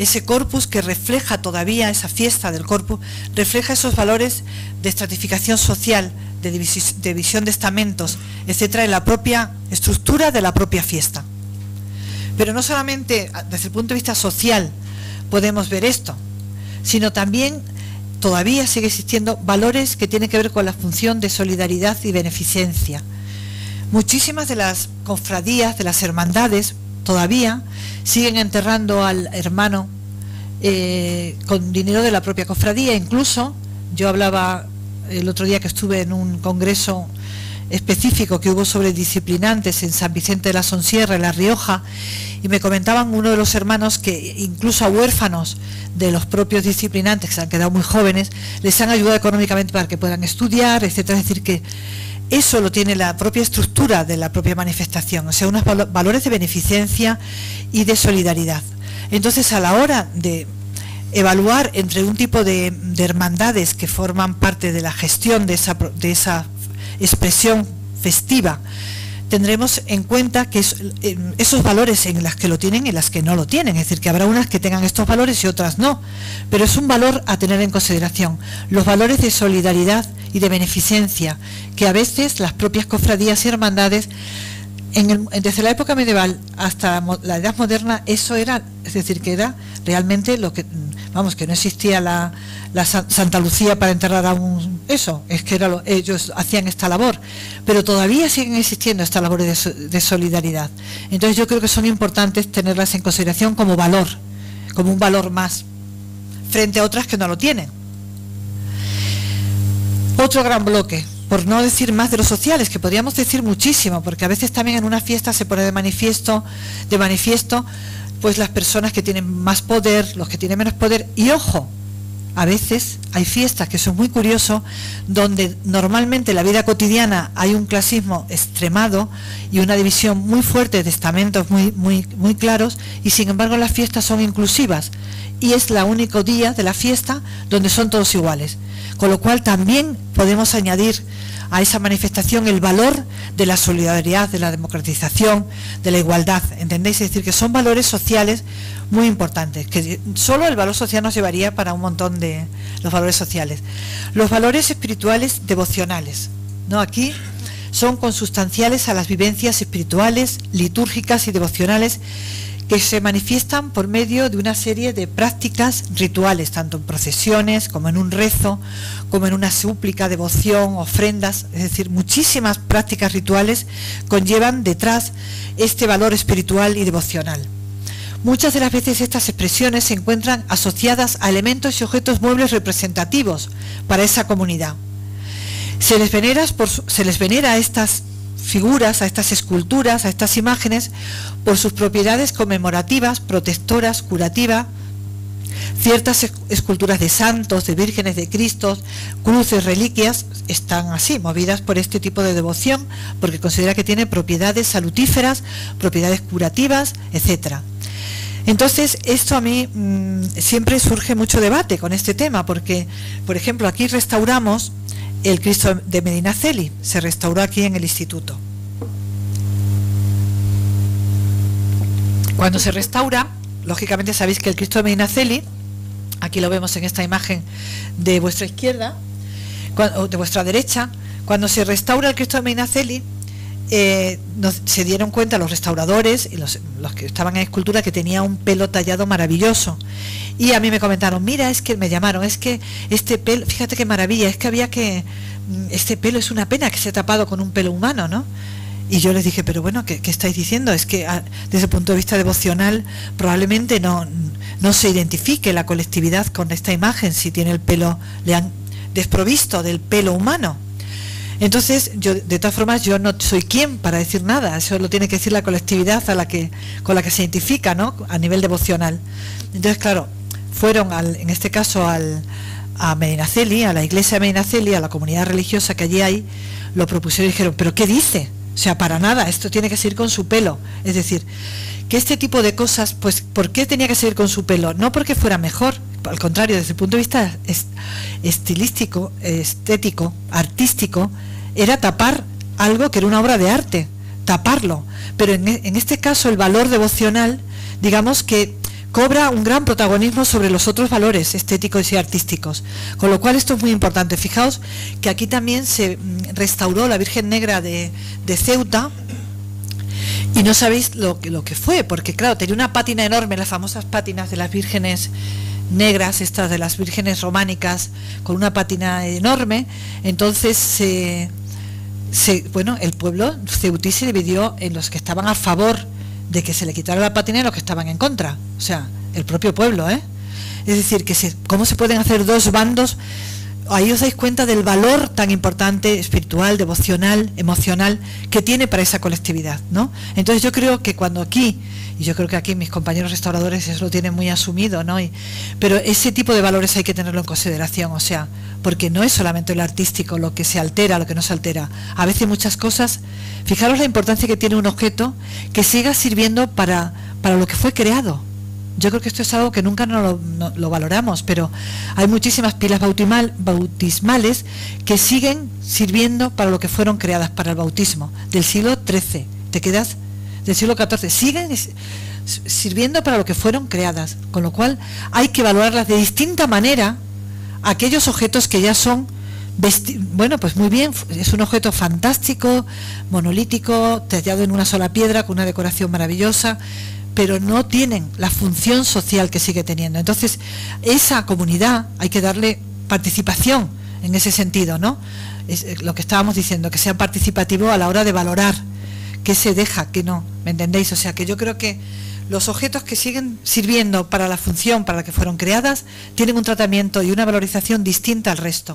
ese corpus que refleja todavía, esa fiesta del corpus, refleja esos valores de estratificación social, de división de estamentos, etcétera, en la propia estructura de la propia fiesta. Pero no solamente desde el punto de vista social podemos ver esto, sino también todavía sigue existiendo valores que tienen que ver con la función de solidaridad y beneficencia. Muchísimas de las cofradías, de las hermandades, todavía siguen enterrando al hermano con dinero de la propia cofradía. Incluso yo hablaba el otro día que estuve en un congreso específico que hubo sobre disciplinantes en San Vicente de la Sonsierra, en La Rioja, y me comentaban uno de los hermanos que incluso a huérfanos de los propios disciplinantes que se han quedado muy jóvenes les han ayudado económicamente para que puedan estudiar, etcétera. Es decir, que eso lo tiene la propia estructura de la propia manifestación, o sea, unos valores de beneficencia y de solidaridad. Entonces, a la hora de evaluar entre un tipo de hermandades que forman parte de la gestión de esa expresión festiva, tendremos en cuenta que esos valores en las que lo tienen y las que no lo tienen, es decir, que habrá unas que tengan estos valores y otras no, pero es un valor a tener en consideración, los valores de solidaridad y de beneficencia, que a veces las propias cofradías y hermandades, desde la época medieval hasta la edad moderna, eso era, es decir, que era realmente lo que, vamos, que no existía la Santa Lucía para enterrar a un... Eso, es que ellos hacían esta labor, pero todavía siguen existiendo estas labores de solidaridad. Entonces yo creo que son importantes tenerlas en consideración como valor, como un valor más, frente a otras que no lo tienen. Otro gran bloque, por no decir más de los sociales, que podríamos decir muchísimo, porque a veces también en una fiesta se pone de manifiesto pues las personas que tienen más poder, los que tienen menos poder, y ojo, a veces hay fiestas que son muy curiosos, donde normalmente en la vida cotidiana hay un clasismo extremado y una división muy fuerte de estamentos muy claros, y sin embargo las fiestas son inclusivas, y es el único día de la fiesta donde son todos iguales, con lo cual también podemos añadir a esa manifestación el valor de la solidaridad, de la democratización, de la igualdad, ¿entendéis? Es decir, que son valores sociales muy importantes, que solo el valor social nos llevaría para un montón de los valores sociales. Los valores espirituales devocionales, ¿no? Aquí son consustanciales a las vivencias espirituales, litúrgicas y devocionales que se manifiestan por medio de una serie de prácticas rituales, tanto en procesiones como en un rezo, como en una súplica, devoción, ofrendas, es decir, muchísimas prácticas rituales conllevan detrás este valor espiritual y devocional. Muchas de las veces estas expresiones se encuentran asociadas a elementos y objetos muebles representativos para esa comunidad. Se les venera a estas figuras, a estas esculturas, a estas imágenes, por sus propiedades conmemorativas, protectoras, curativas. Ciertas esculturas de santos, de vírgenes, de cristos, cruces, reliquias, están así, movidas por este tipo de devoción, porque considera que tiene propiedades salutíferas, propiedades curativas, etcétera. Entonces, esto a mí siempre surge mucho debate con este tema, porque, por ejemplo, aquí restauramos el Cristo de Medinaceli, se restauró aquí en el instituto. Cuando se restaura, lógicamente sabéis que el Cristo de Medinaceli, aquí lo vemos en esta imagen de vuestra izquierda, o de vuestra derecha, cuando se restaura el Cristo de Medinaceli, se dieron cuenta los restauradores y los que estaban en escultura que tenía un pelo tallado maravilloso, y a mí me comentaron, mira, es que me llamaron, es que este pelo, fíjate qué maravilla, es que este pelo es una pena que se ha tapado con un pelo humano, ¿no? Y yo les dije, pero bueno, ¿qué estáis diciendo? Es que desde el punto de vista devocional probablemente no se identifique la colectividad con esta imagen si tiene el pelo, le han desprovisto del pelo humano. Entonces, yo, de todas formas, yo no soy quien para decir nada, eso lo tiene que decir la colectividad con la que se identifica, ¿no? A nivel devocional. Entonces, claro, fueron en este caso a Medinaceli, a la iglesia de Medinaceli, a la comunidad religiosa que allí hay, lo propusieron y dijeron, ¿pero qué dice? O sea, para nada, esto tiene que seguir con su pelo. Es decir, que este tipo de cosas, pues, ¿por qué tenía que seguir con su pelo? No porque fuera mejor, al contrario, desde el punto de vista estilístico, estético, artístico, era tapar algo que era una obra de arte, taparlo. Pero en este caso el valor devocional, digamos que cobra un gran protagonismo sobre los otros valores estéticos y artísticos, con lo cual esto es muy importante. Fijaos que aquí también se restauró la Virgen Negra de Ceuta, y no sabéis lo que fue, porque claro, tenía una pátina enorme, las famosas pátinas de las vírgenes negras, estas de las vírgenes románicas, con una pátina enorme. Entonces bueno, el pueblo ceutí se dividió en los que estaban a favor de que se le quitara la pátina y los que estaban en contra, o sea, el propio pueblo, ¿eh? Es decir, que cómo se pueden hacer dos bandos. Ahí os dais cuenta del valor tan importante, espiritual, devocional, emocional, que tiene para esa colectividad, ¿no? Entonces yo creo que cuando aquí, y yo creo que aquí mis compañeros restauradores eso lo tienen muy asumido, ¿no? Pero ese tipo de valores hay que tenerlo en consideración, o sea, porque no es solamente lo artístico lo que se altera, lo que no se altera. A veces muchas cosas, fijaros la importancia que tiene un objeto que siga sirviendo para lo que fue creado. Yo creo que esto es algo que nunca no lo valoramos, pero hay muchísimas pilas bautismales que siguen sirviendo para lo que fueron creadas, para el bautismo, del siglo XIII, te quedas del siglo XIV, siguen sirviendo para lo que fueron creadas, con lo cual hay que valorarlas de distinta manera aquellos objetos que ya son, bueno, pues muy bien, es un objeto fantástico, monolítico, tallado en una sola piedra, con una decoración maravillosa, pero no tienen la función social que sigue teniendo. Entonces, esa comunidad hay que darle participación en ese sentido, ¿no? Es lo que estábamos diciendo, que sea participativo a la hora de valorar qué se deja, qué no, ¿me entendéis? O sea, que yo creo que los objetos que siguen sirviendo para la función para la que fueron creadas tienen un tratamiento y una valorización distinta al resto.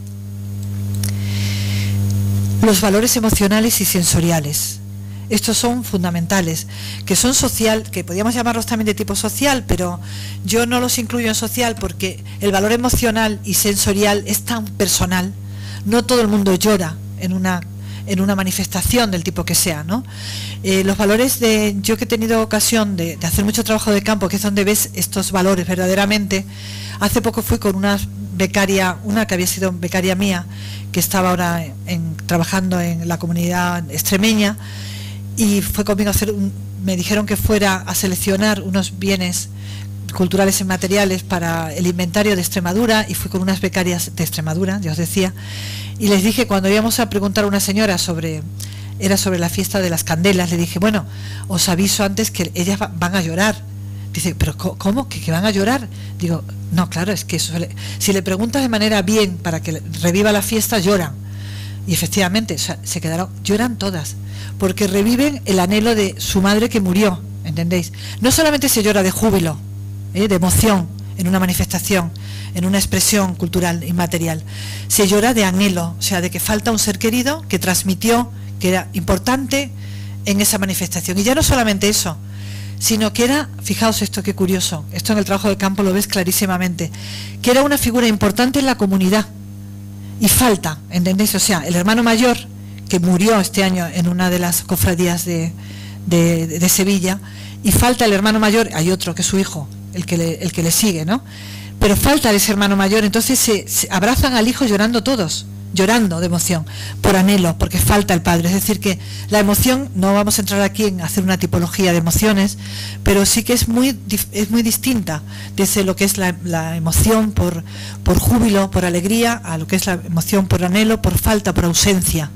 Los valores emocionales y sensoriales. Estos son fundamentales, que son social, que podríamos llamarlos también de tipo social, pero yo no los incluyo en social porque el valor emocional y sensorial es tan personal. No todo el mundo llora en una manifestación del tipo que sea, ¿no? Los valores yo que he tenido ocasión de hacer mucho trabajo de campo, que es donde ves estos valores verdaderamente. Hace poco fui con una becaria, una que había sido becaria mía, que estaba ahora trabajando en la comunidad extremeña, y fue conmigo a me dijeron que fuera a seleccionar unos bienes culturales y materiales para el inventario de Extremadura, y fui con unas becarias de Extremadura, ya os decía, y les dije, cuando íbamos a preguntar a una señora sobre la fiesta de las candelas, le dije, bueno, os aviso antes que ellas van a llorar. Dice, pero ¿cómo? ¿Que van a llorar? Digo, no, claro, es que si le preguntas de manera bien para que reviva la fiesta, lloran. Y efectivamente, o sea, lloran todas, porque reviven el anhelo de su madre que murió, ¿entendéis? No solamente se llora de júbilo, de emoción en una manifestación, en una expresión cultural y material, se llora de anhelo, o sea, de que falta un ser querido que transmitió, que era importante en esa manifestación. Y ya no solamente eso, sino que era, fijaos esto, qué curioso, esto en el trabajo de campo lo ves clarísimamente, que era una figura importante en la comunidad. Y falta, ¿entendéis? O sea, el hermano mayor, que murió este año en una de las cofradías de Sevilla, y falta el hermano mayor, hay otro que es su hijo, el que le sigue, ¿no? Pero falta ese hermano mayor, entonces se abrazan al hijo llorando todos, llorando de emoción, por anhelo, porque falta el padre. Es decir, que la emoción, no vamos a entrar aquí en hacer una tipología de emociones, pero sí que es muy distinta desde lo que es la emoción por júbilo, por alegría, a lo que es la emoción por anhelo, por falta, por ausencia.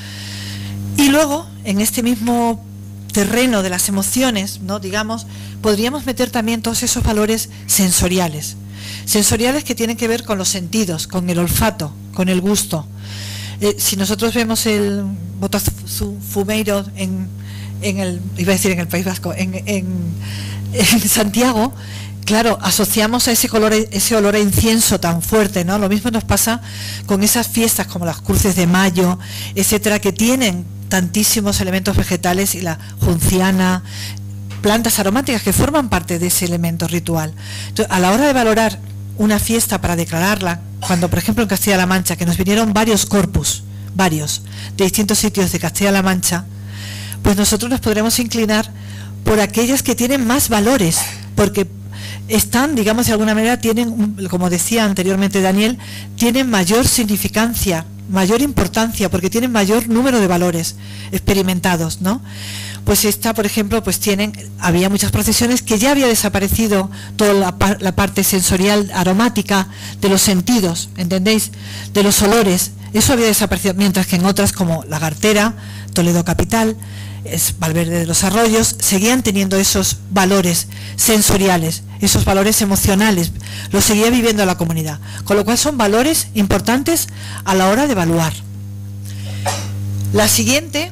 Y luego, en este mismo terreno de las emociones, ¿no?, digamos, podríamos meter también todos esos valores sensoriales que tienen que ver con los sentidos, con el olfato, con el gusto. Si nosotros vemos el Botafumeiro iba a decir en el País Vasco, en Santiago, claro, asociamos a ese olor a incienso tan fuerte, ¿no? Lo mismo nos pasa con esas fiestas como las Cruces de Mayo, etcétera, que tienen tantísimos elementos vegetales, y la junciana, plantas aromáticas que forman parte de ese elemento ritual. Entonces, a la hora de valorar una fiesta para declararla, cuando por ejemplo en Castilla-La Mancha, que nos vinieron varios corpus, de distintos sitios de Castilla-La Mancha, pues nosotros nos podremos inclinar por aquellas que tienen más valores, porque están, digamos, de alguna manera tienen, como decía anteriormente Daniel, tienen mayor significancia, mayor importancia, porque tienen mayor número de valores experimentados, ¿no? pues esta, por ejemplo, pues había muchas procesiones que ya había desaparecido toda la parte sensorial aromática de los sentidos, ¿entendéis? De los olores, eso había desaparecido, mientras que en otras como La Gartera, Toledo Capital, Valverde de los Arroyos, seguían teniendo esos valores sensoriales, esos valores emocionales, los seguía viviendo la comunidad, con lo cual son valores importantes a la hora de evaluar. La siguiente,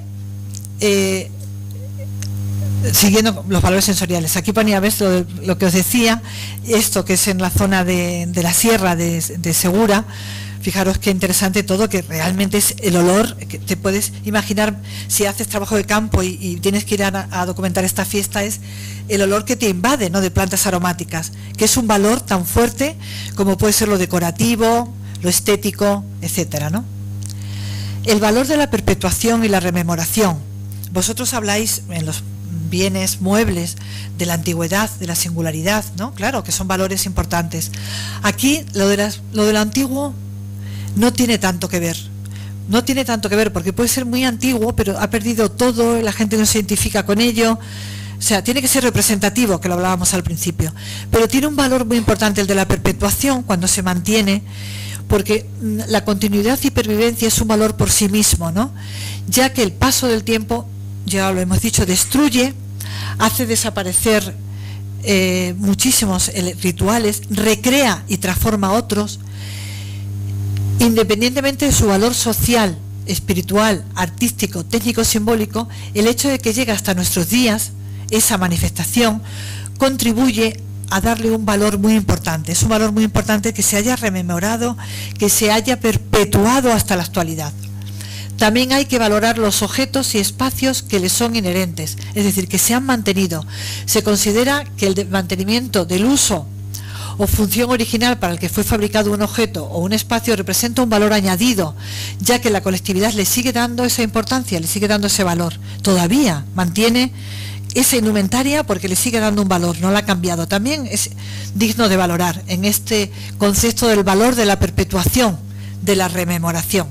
siguiendo los valores sensoriales, aquí ponía, ves lo que os decía, esto que es en la zona de la sierra de Segura. Fijaros qué interesante todo, que realmente es el olor, que te puedes imaginar si haces trabajo de campo y tienes que ir a documentar esta fiesta, es el olor que te invade, ¿no?, de plantas aromáticas, que es un valor tan fuerte como puede ser lo decorativo, lo estético, etcétera, ¿no? El valor de la perpetuación y la rememoración. Vosotros habláis en los bienes muebles de la antigüedad, de la singularidad, ¿no? Claro, que son valores importantes. Aquí lo de lo antiguo no tiene tanto que ver. No tiene tanto que ver porque puede ser muy antiguo, pero ha perdido todo, la gente no se identifica con ello. O sea, tiene que ser representativo, que lo hablábamos al principio. Pero tiene un valor muy importante el de la perpetuación cuando se mantiene, porque la continuidad y pervivencia es un valor por sí mismo, ¿no? Ya que el paso del tiempo, ya lo hemos dicho, destruye, hace desaparecer muchísimos rituales, recrea y transforma otros. Independientemente de su valor social, espiritual, artístico, técnico, simbólico, el hecho de que llegue hasta nuestros días, esa manifestación, contribuye a darle un valor muy importante. Es un valor muy importante que se haya rememorado, que se haya perpetuado hasta la actualidad. También hay que valorar los objetos y espacios que les son inherentes, es decir, que se han mantenido. Se considera que el mantenimiento del uso o función original para el que fue fabricado un objeto o un espacio representa un valor añadido, ya que la colectividad le sigue dando esa importancia, le sigue dando ese valor. Todavía mantiene esa indumentaria porque le sigue dando un valor, no la ha cambiado. También es digno de valorar en este concepto del valor de la perpetuación, de la rememoración.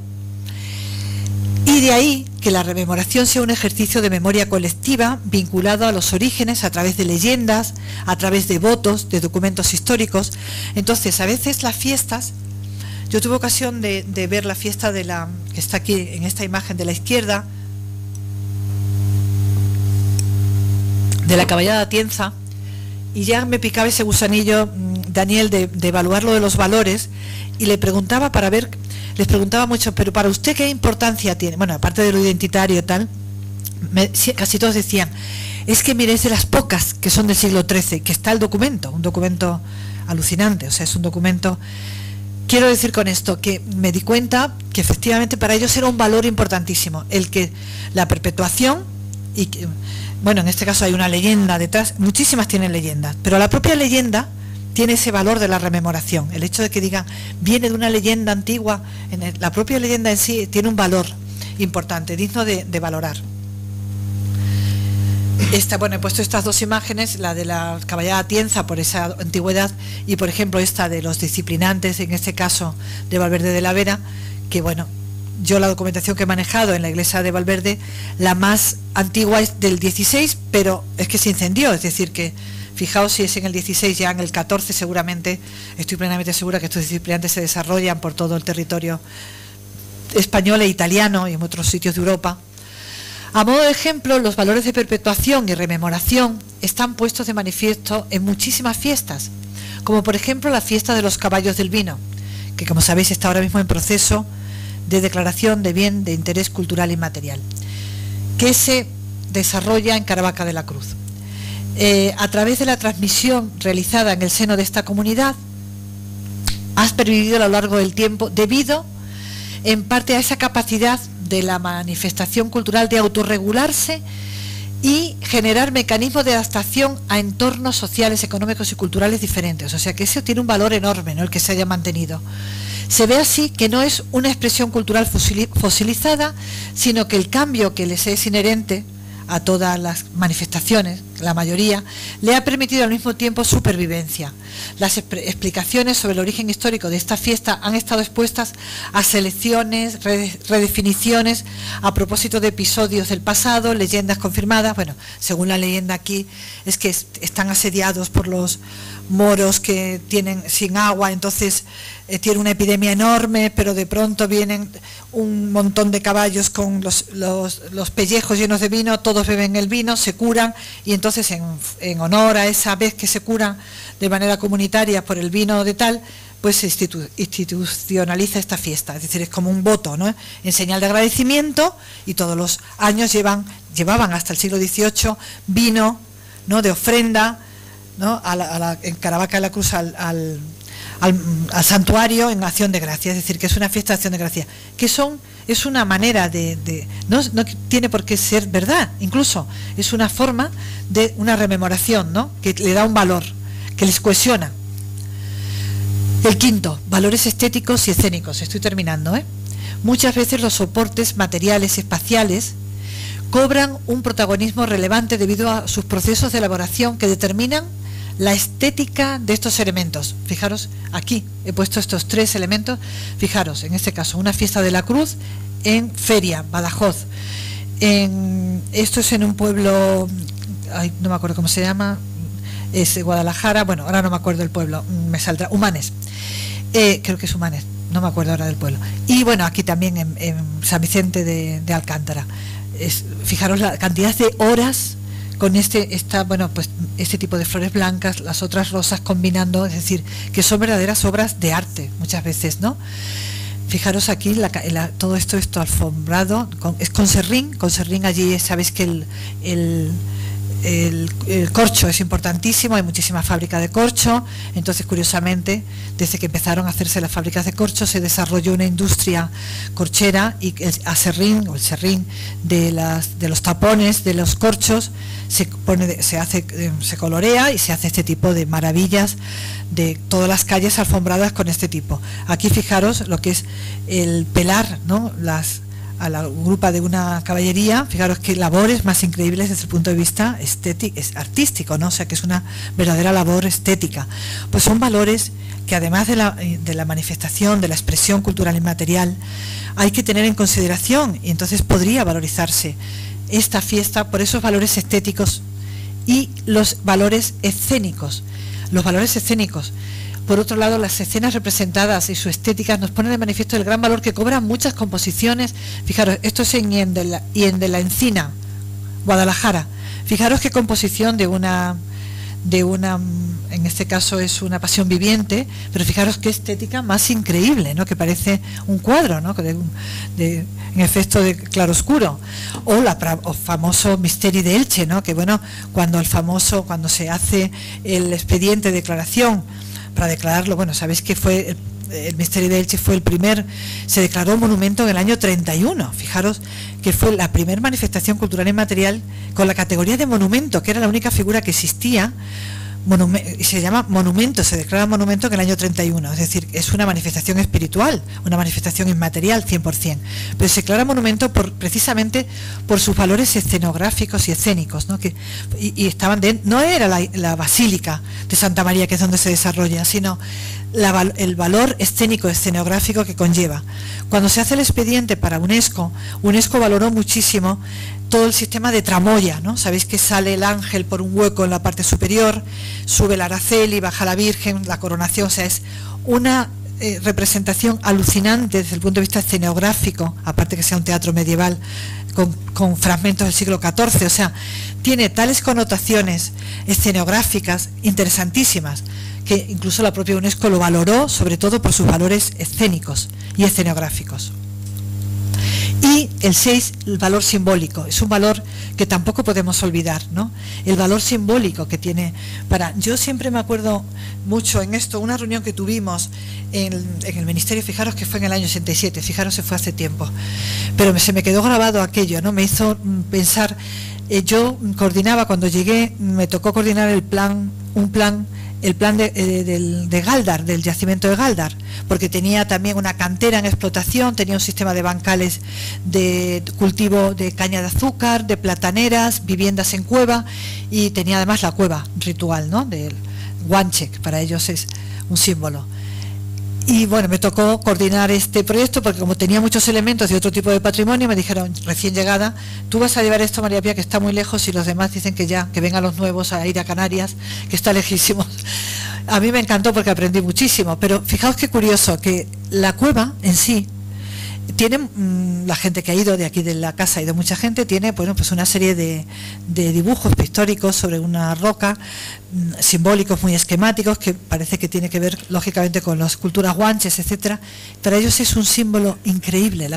Y de ahí que la rememoración sea un ejercicio de memoria colectiva vinculado a los orígenes a través de leyendas, a través de votos, de documentos históricos. Entonces, a veces las fiestas, yo tuve ocasión de ver la fiesta que está aquí en esta imagen de la izquierda, de la Caballada Atienza, y ya me picaba ese gusanillo, Daniel, de evaluar lo de los valores, y le preguntaba les preguntaba mucho, pero para usted ¿qué importancia tiene? Bueno, aparte de lo identitario y tal, casi todos decían, es que mire, es de las pocas que son del siglo XIII, que está el documento, un documento alucinante, o sea, es un documento. Quiero decir con esto que me di cuenta que efectivamente para ellos era un valor importantísimo, el que la perpetuación, y que, bueno, en este caso hay una leyenda detrás, muchísimas tienen leyendas, pero la propia leyenda tiene ese valor de la rememoración. El hecho de que digan, viene de una leyenda antigua, la propia leyenda en sí tiene un valor importante, digno de valorar. Bueno, he puesto estas dos imágenes, la de la Caballada Atienza por esa antigüedad y, por ejemplo, esta de los disciplinantes, en este caso de Valverde de la Vera, que, bueno, yo la documentación que he manejado en la iglesia de Valverde, la más antigua es del 16, pero es que se incendió, es decir que fijaos si es en el 16, ya en el 14 seguramente, estoy plenamente segura que estos disciplinantes se desarrollan por todo el territorio español e italiano y en otros sitios de Europa. A modo de ejemplo, los valores de perpetuación y rememoración están puestos de manifiesto en muchísimas fiestas, como por ejemplo la fiesta de los caballos del vino, que como sabéis está ahora mismo en proceso de declaración de bien de interés cultural inmaterial, que se desarrolla en Caravaca de la Cruz. A través de la transmisión realizada en el seno de esta comunidad, has pervivido a lo largo del tiempo debido en parte a esa capacidad de la manifestación cultural de autorregularse y generar mecanismos de adaptación a entornos sociales, económicos y culturales diferentes. O sea que eso tiene un valor enorme, ¿no?, el que se haya mantenido. Se ve así que no es una expresión cultural fosilizada, sino que el cambio que les es inherente a todas las manifestaciones la mayoría, le ha permitido al mismo tiempo supervivencia. Las explicaciones sobre el origen histórico de esta fiesta han estado expuestas a selecciones, redefiniciones, a propósito de episodios del pasado, leyendas confirmadas. Bueno, según la leyenda aquí, es que están asediados por los moros que tienen sin agua, entonces tiene una epidemia enorme, pero de pronto vienen un montón de caballos con los pellejos llenos de vino, todos beben el vino, se curan, y entonces en honor a esa vez que se curan de manera comunitaria por el vino de tal, pues se institucionaliza esta fiesta, es decir, es como un voto, ¿no?, en señal de agradecimiento, y todos los años llevaban hasta el siglo XVIII vino, ¿no?, de ofrenda, ¿no?, en Caravaca de la Cruz al santuario en acción de gracia, es decir, que es una fiesta de acción de gracia, que es una manera no tiene por qué ser verdad, incluso es una forma de una rememoración, ¿no?, que le da un valor, que les cohesiona. El quinto, valores estéticos y escénicos. Estoy terminando, Muchas veces los soportes materiales espaciales cobran un protagonismo relevante debido a sus procesos de elaboración que determinan la estética de estos elementos. Fijaros, aquí he puesto estos 3 elementos. Fijaros, en este caso, una fiesta de la cruz en Feria, Badajoz. Esto es en un pueblo, no me acuerdo cómo se llama, es Guadalajara, bueno, ahora no me acuerdo el pueblo, me saldrá, Humanes, creo que es Humanes, no me acuerdo ahora del pueblo. Y bueno, aquí también en San Vicente de Alcántara. Fijaros la cantidad de horas con bueno, pues este tipo de flores blancas, las otras rosas combinando, es decir, que son verdaderas obras de arte muchas veces, ¿no? Fijaros aquí, todo esto alfombrado, es con serrín allí, sabéis que el corcho es importantísimo, hay muchísima fábrica de corcho, entonces curiosamente desde que empezaron a hacerse las fábricas de corcho se desarrolló una industria corchera, y el serrín de los tapones de los corchos se colorea y se hace este tipo de maravillas de todas las calles alfombradas con este tipo. Aquí fijaros lo que es el pelar, ¿no?, a la grupa de una caballería. Fijaros qué labores más increíbles desde el punto de vista artístico, ¿no? O sea, que es una verdadera labor estética. Pues son valores que, además de la manifestación, de la expresión cultural inmaterial, hay que tener en consideración, y entonces podría valorizarse esta fiesta por esos valores estéticos y los valores escénicos. Los valores escénicos. Por otro lado, las escenas representadas y su estética nos ponen de manifiesto el gran valor que cobran muchas composiciones. Fijaros, esto es en Hien de la Encina, Guadalajara. Fijaros qué composición de una, en este caso es una pasión viviente, pero fijaros qué estética más increíble, ¿no?, que parece un cuadro, ¿no?, en efecto de claroscuro. O famoso Misteri de Elche, ¿no?, que bueno, cuando se hace el expediente de declaración para declararlo, bueno, sabéis que fue el Misteri de Elche se declaró monumento en el año 31. Fijaros que fue la primera manifestación cultural inmaterial con la categoría de monumento, que era la única figura que existía. Se llama monumento, se declara monumento en el año 31, es decir, es una manifestación espiritual, una manifestación inmaterial 100%, pero se declara monumento precisamente por sus valores escenográficos y escénicos, ¿no?, y estaban no era la Basílica de Santa María, que es donde se desarrolla, sino el valor escénico escenográfico que conlleva. Cuando se hace el expediente para UNESCO valoró muchísimo todo el sistema de tramoya, ¿no? Sabéis que sale el ángel por un hueco en la parte superior, sube el aracel y baja la Virgen, la coronación, o sea, es una representación alucinante desde el punto de vista escenográfico, aparte que sea un teatro medieval con fragmentos del siglo XIV, o sea, tiene tales connotaciones escenográficas interesantísimas que incluso la propia UNESCO lo valoró, sobre todo por sus valores escénicos y escenográficos. Y el 6, el valor simbólico, es un valor que tampoco podemos olvidar, ¿no? El valor simbólico que tiene yo siempre me acuerdo mucho en esto, una reunión que tuvimos en el Ministerio, fijaros que fue en el año 67, fijaros, se fue hace tiempo, pero se me quedó grabado aquello, ¿no? Me hizo pensar, yo coordinaba, cuando llegué, me tocó coordinar un plan el plan de Gáldar, del yacimiento de Gáldar, porque tenía también una cantera en explotación, tenía un sistema de bancales de cultivo de caña de azúcar, de plataneras, viviendas en cueva, y tenía además la cueva ritual, ¿no?, del Guanche, que para ellos es un símbolo. Y bueno, me tocó coordinar este proyecto porque como tenía muchos elementos de otro tipo de patrimonio, me dijeron, recién llegada, tú vas a llevar esto, María Pía, que está muy lejos, y los demás dicen que ya, que vengan los nuevos a ir a Canarias, que está lejísimo. A mí me encantó porque aprendí muchísimo, pero fijaos qué curioso, que la cueva en sí tiene, la gente que ha ido de aquí de la casa, ha ido mucha gente, tiene, bueno, pues una serie de dibujos pictóricos sobre una roca, simbólicos muy esquemáticos, que parece que tiene que ver lógicamente con las culturas guanches, etcétera. Para ellos es un símbolo increíble.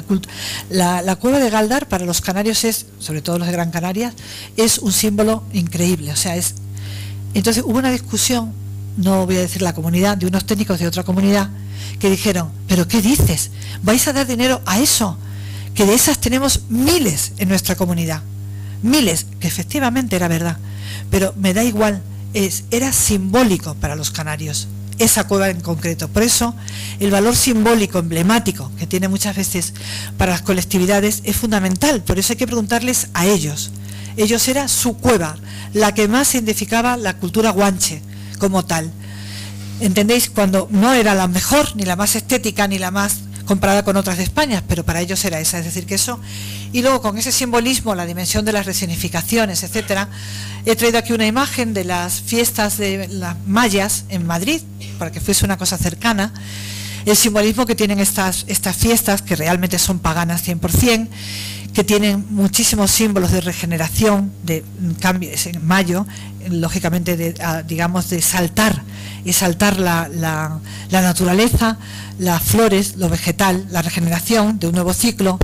La cueva de Gáldar para los canarios es, sobre todo los de Gran Canaria, es un símbolo increíble. O sea, es. Entonces hubo una discusión, no voy a decir la comunidad, de unos técnicos de otra comunidad, que dijeron, ¿pero qué dices? ¿Vais a dar dinero a eso? Que de esas tenemos miles en nuestra comunidad. Miles, que efectivamente era verdad. Pero me da igual, era simbólico para los canarios, esa cueva en concreto. Por eso, el valor simbólico, emblemático, que tiene muchas veces para las colectividades, es fundamental. Por eso hay que preguntarles a ellos. Ellos era su cueva, la que más identificaba la cultura guanche como tal. ¿Entendéis? Cuando no era la mejor, ni la más estética, ni la más comparada con otras de España, pero para ellos era esa, es decir, que eso. Y luego con ese simbolismo, la dimensión de las resignificaciones, etcétera, he traído aquí una imagen de las fiestas de las mayas en Madrid, para que fuese una cosa cercana, el simbolismo que tienen estas fiestas, que realmente son paganas 100%, que tienen muchísimos símbolos de regeneración, de cambios en mayo, lógicamente digamos de saltar la naturaleza, las flores, lo vegetal, la regeneración de un nuevo ciclo.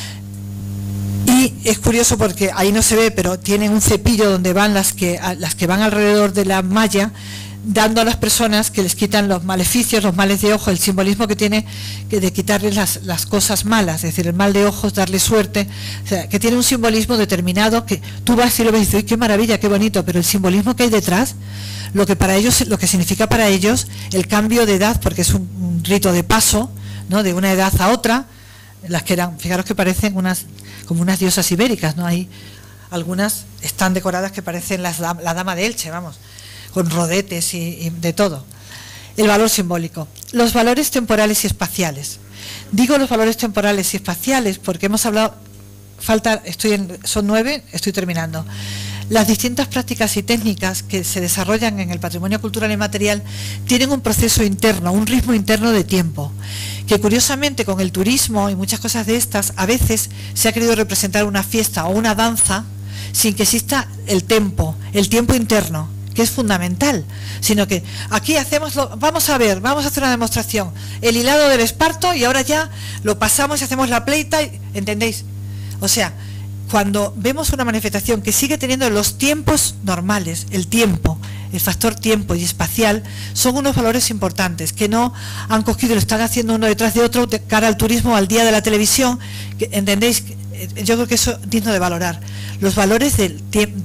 Y es curioso porque ahí no se ve, pero tienen un cepillo donde van las que van alrededor de la malla, dando a las personas que les quitan los maleficios, los males de ojo, el simbolismo que tiene de quitarles las cosas malas, es decir, el mal de ojos, darle suerte, o sea, que tiene un simbolismo determinado que tú vas y lo ves y dices, qué maravilla, qué bonito, pero el simbolismo que hay detrás, lo que significa para ellos el cambio de edad, porque es un rito de paso, ¿no?, de una edad a otra, las que eran, fijaros que parecen como unas diosas ibéricas, ¿no? Hay algunas están decoradas que parecen la dama de Elche, vamos, con rodetes y de todo. El valor simbólico. Los valores temporales y espaciales. Digo los valores temporales y espaciales porque hemos hablado, son 9, estoy terminando. Las distintas prácticas y técnicas que se desarrollan en el patrimonio cultural y material tienen un proceso interno, un ritmo interno de tiempo, que curiosamente con el turismo y muchas cosas de estas, a veces se ha querido representar una fiesta o una danza sin que exista el tiempo interno, que es fundamental, sino que aquí vamos a hacer una demostración, el hilado del esparto, y ahora ya lo pasamos y hacemos la pleita, ¿entendéis? O sea, cuando vemos una manifestación que sigue teniendo los tiempos normales, el tiempo, el factor tiempo y espacial, son unos valores importantes, que no han cogido y lo están haciendo uno detrás de otro de cara al turismo, al día de la televisión, ¿entendéis? Yo creo que eso es digno de valorar. Los valores del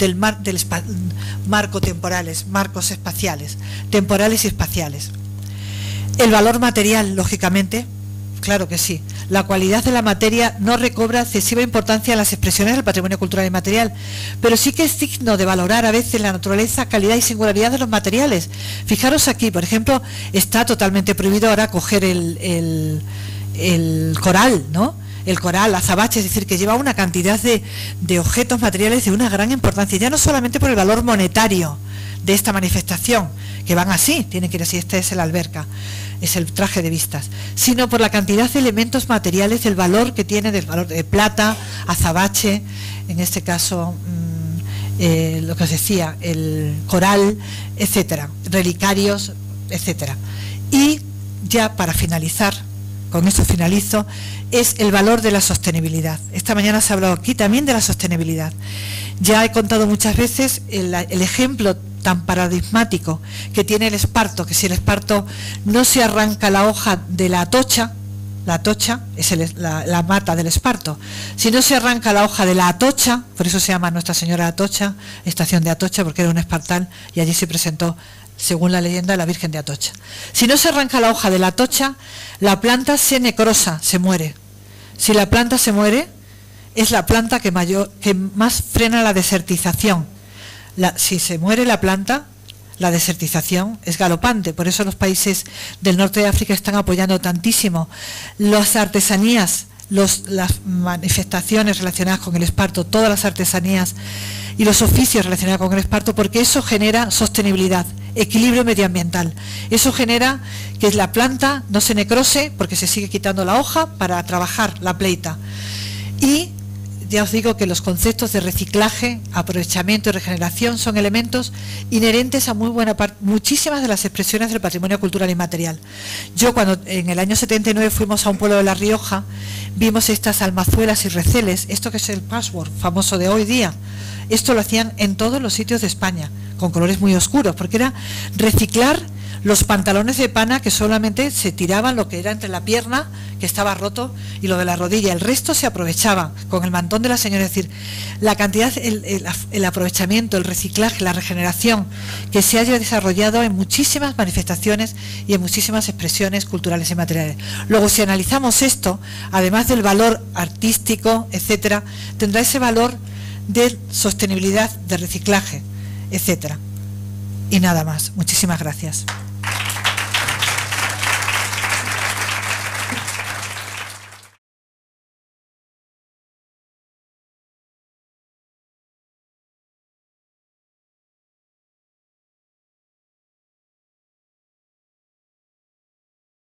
marco temporales, marcos espaciales, temporales y espaciales. El valor material, lógicamente, claro que sí. La cualidad de la materia no recobra excesiva importancia en las expresiones del patrimonio cultural y material, pero sí que es digno de valorar a veces la naturaleza, calidad y singularidad de los materiales. Fijaros aquí, por ejemplo, está totalmente prohibido ahora coger el coral, ¿no? El coral, azabache, es decir, que lleva una cantidad de objetos materiales de una gran importancia, ya no solamente por el valor monetario de esta manifestación, que van así, tienen que ir así, este es el alberca, es el traje de vistas, sino por la cantidad de elementos materiales, el valor que tiene, del valor de plata, azabache, en este caso lo que os decía, el coral, etcétera, relicarios, etcétera. Y ya para finalizar, con esto finalizo, es el valor de la sostenibilidad. Esta mañana se ha hablado aquí también de la sostenibilidad. Ya he contado muchas veces el ejemplo tan paradigmático que tiene el esparto, que si el esparto no se arranca la hoja de la atocha es la mata del esparto, si no se arranca la hoja de la atocha, por eso se llama Nuestra Señora Atocha, estación de Atocha, porque era un espartal y allí se presentó según la leyenda de la Virgen de Atocha. Si no se arranca la hoja de la atocha, la planta se necrosa, se muere. Si la planta se muere, es la planta que más frena la desertización. Si se muere la planta, la desertización es galopante. Por eso los países del norte de África están apoyando tantísimo las artesanías, las manifestaciones relacionadas con el esparto, todas las artesanías y los oficios relacionados con el esparto, porque eso genera sostenibilidad, equilibrio medioambiental. Eso genera que la planta no se necrose porque se sigue quitando la hoja para trabajar la pleita. Y ya os digo que los conceptos de reciclaje, aprovechamiento y regeneración son elementos inherentes a muchísimas de las expresiones del patrimonio cultural inmaterial. Yo cuando en el año 79 fuimos a un pueblo de La Rioja, vimos estas almazuelas y receles, esto que es el patchwork famoso de hoy día. Esto lo hacían en todos los sitios de España, con colores muy oscuros, porque era reciclar los pantalones de pana que solamente se tiraban lo que era entre la pierna, que estaba roto, y lo de la rodilla. El resto se aprovechaba con el mantón de la señora. Es decir, la cantidad, el aprovechamiento, el reciclaje, la regeneración que se haya desarrollado en muchísimas manifestaciones y en muchísimas expresiones culturales y materiales. Luego, si analizamos esto, además del valor artístico, etcétera, tendrá ese valor de sostenibilidad, de reciclaje, etcétera. Y nada más. Muchísimas gracias.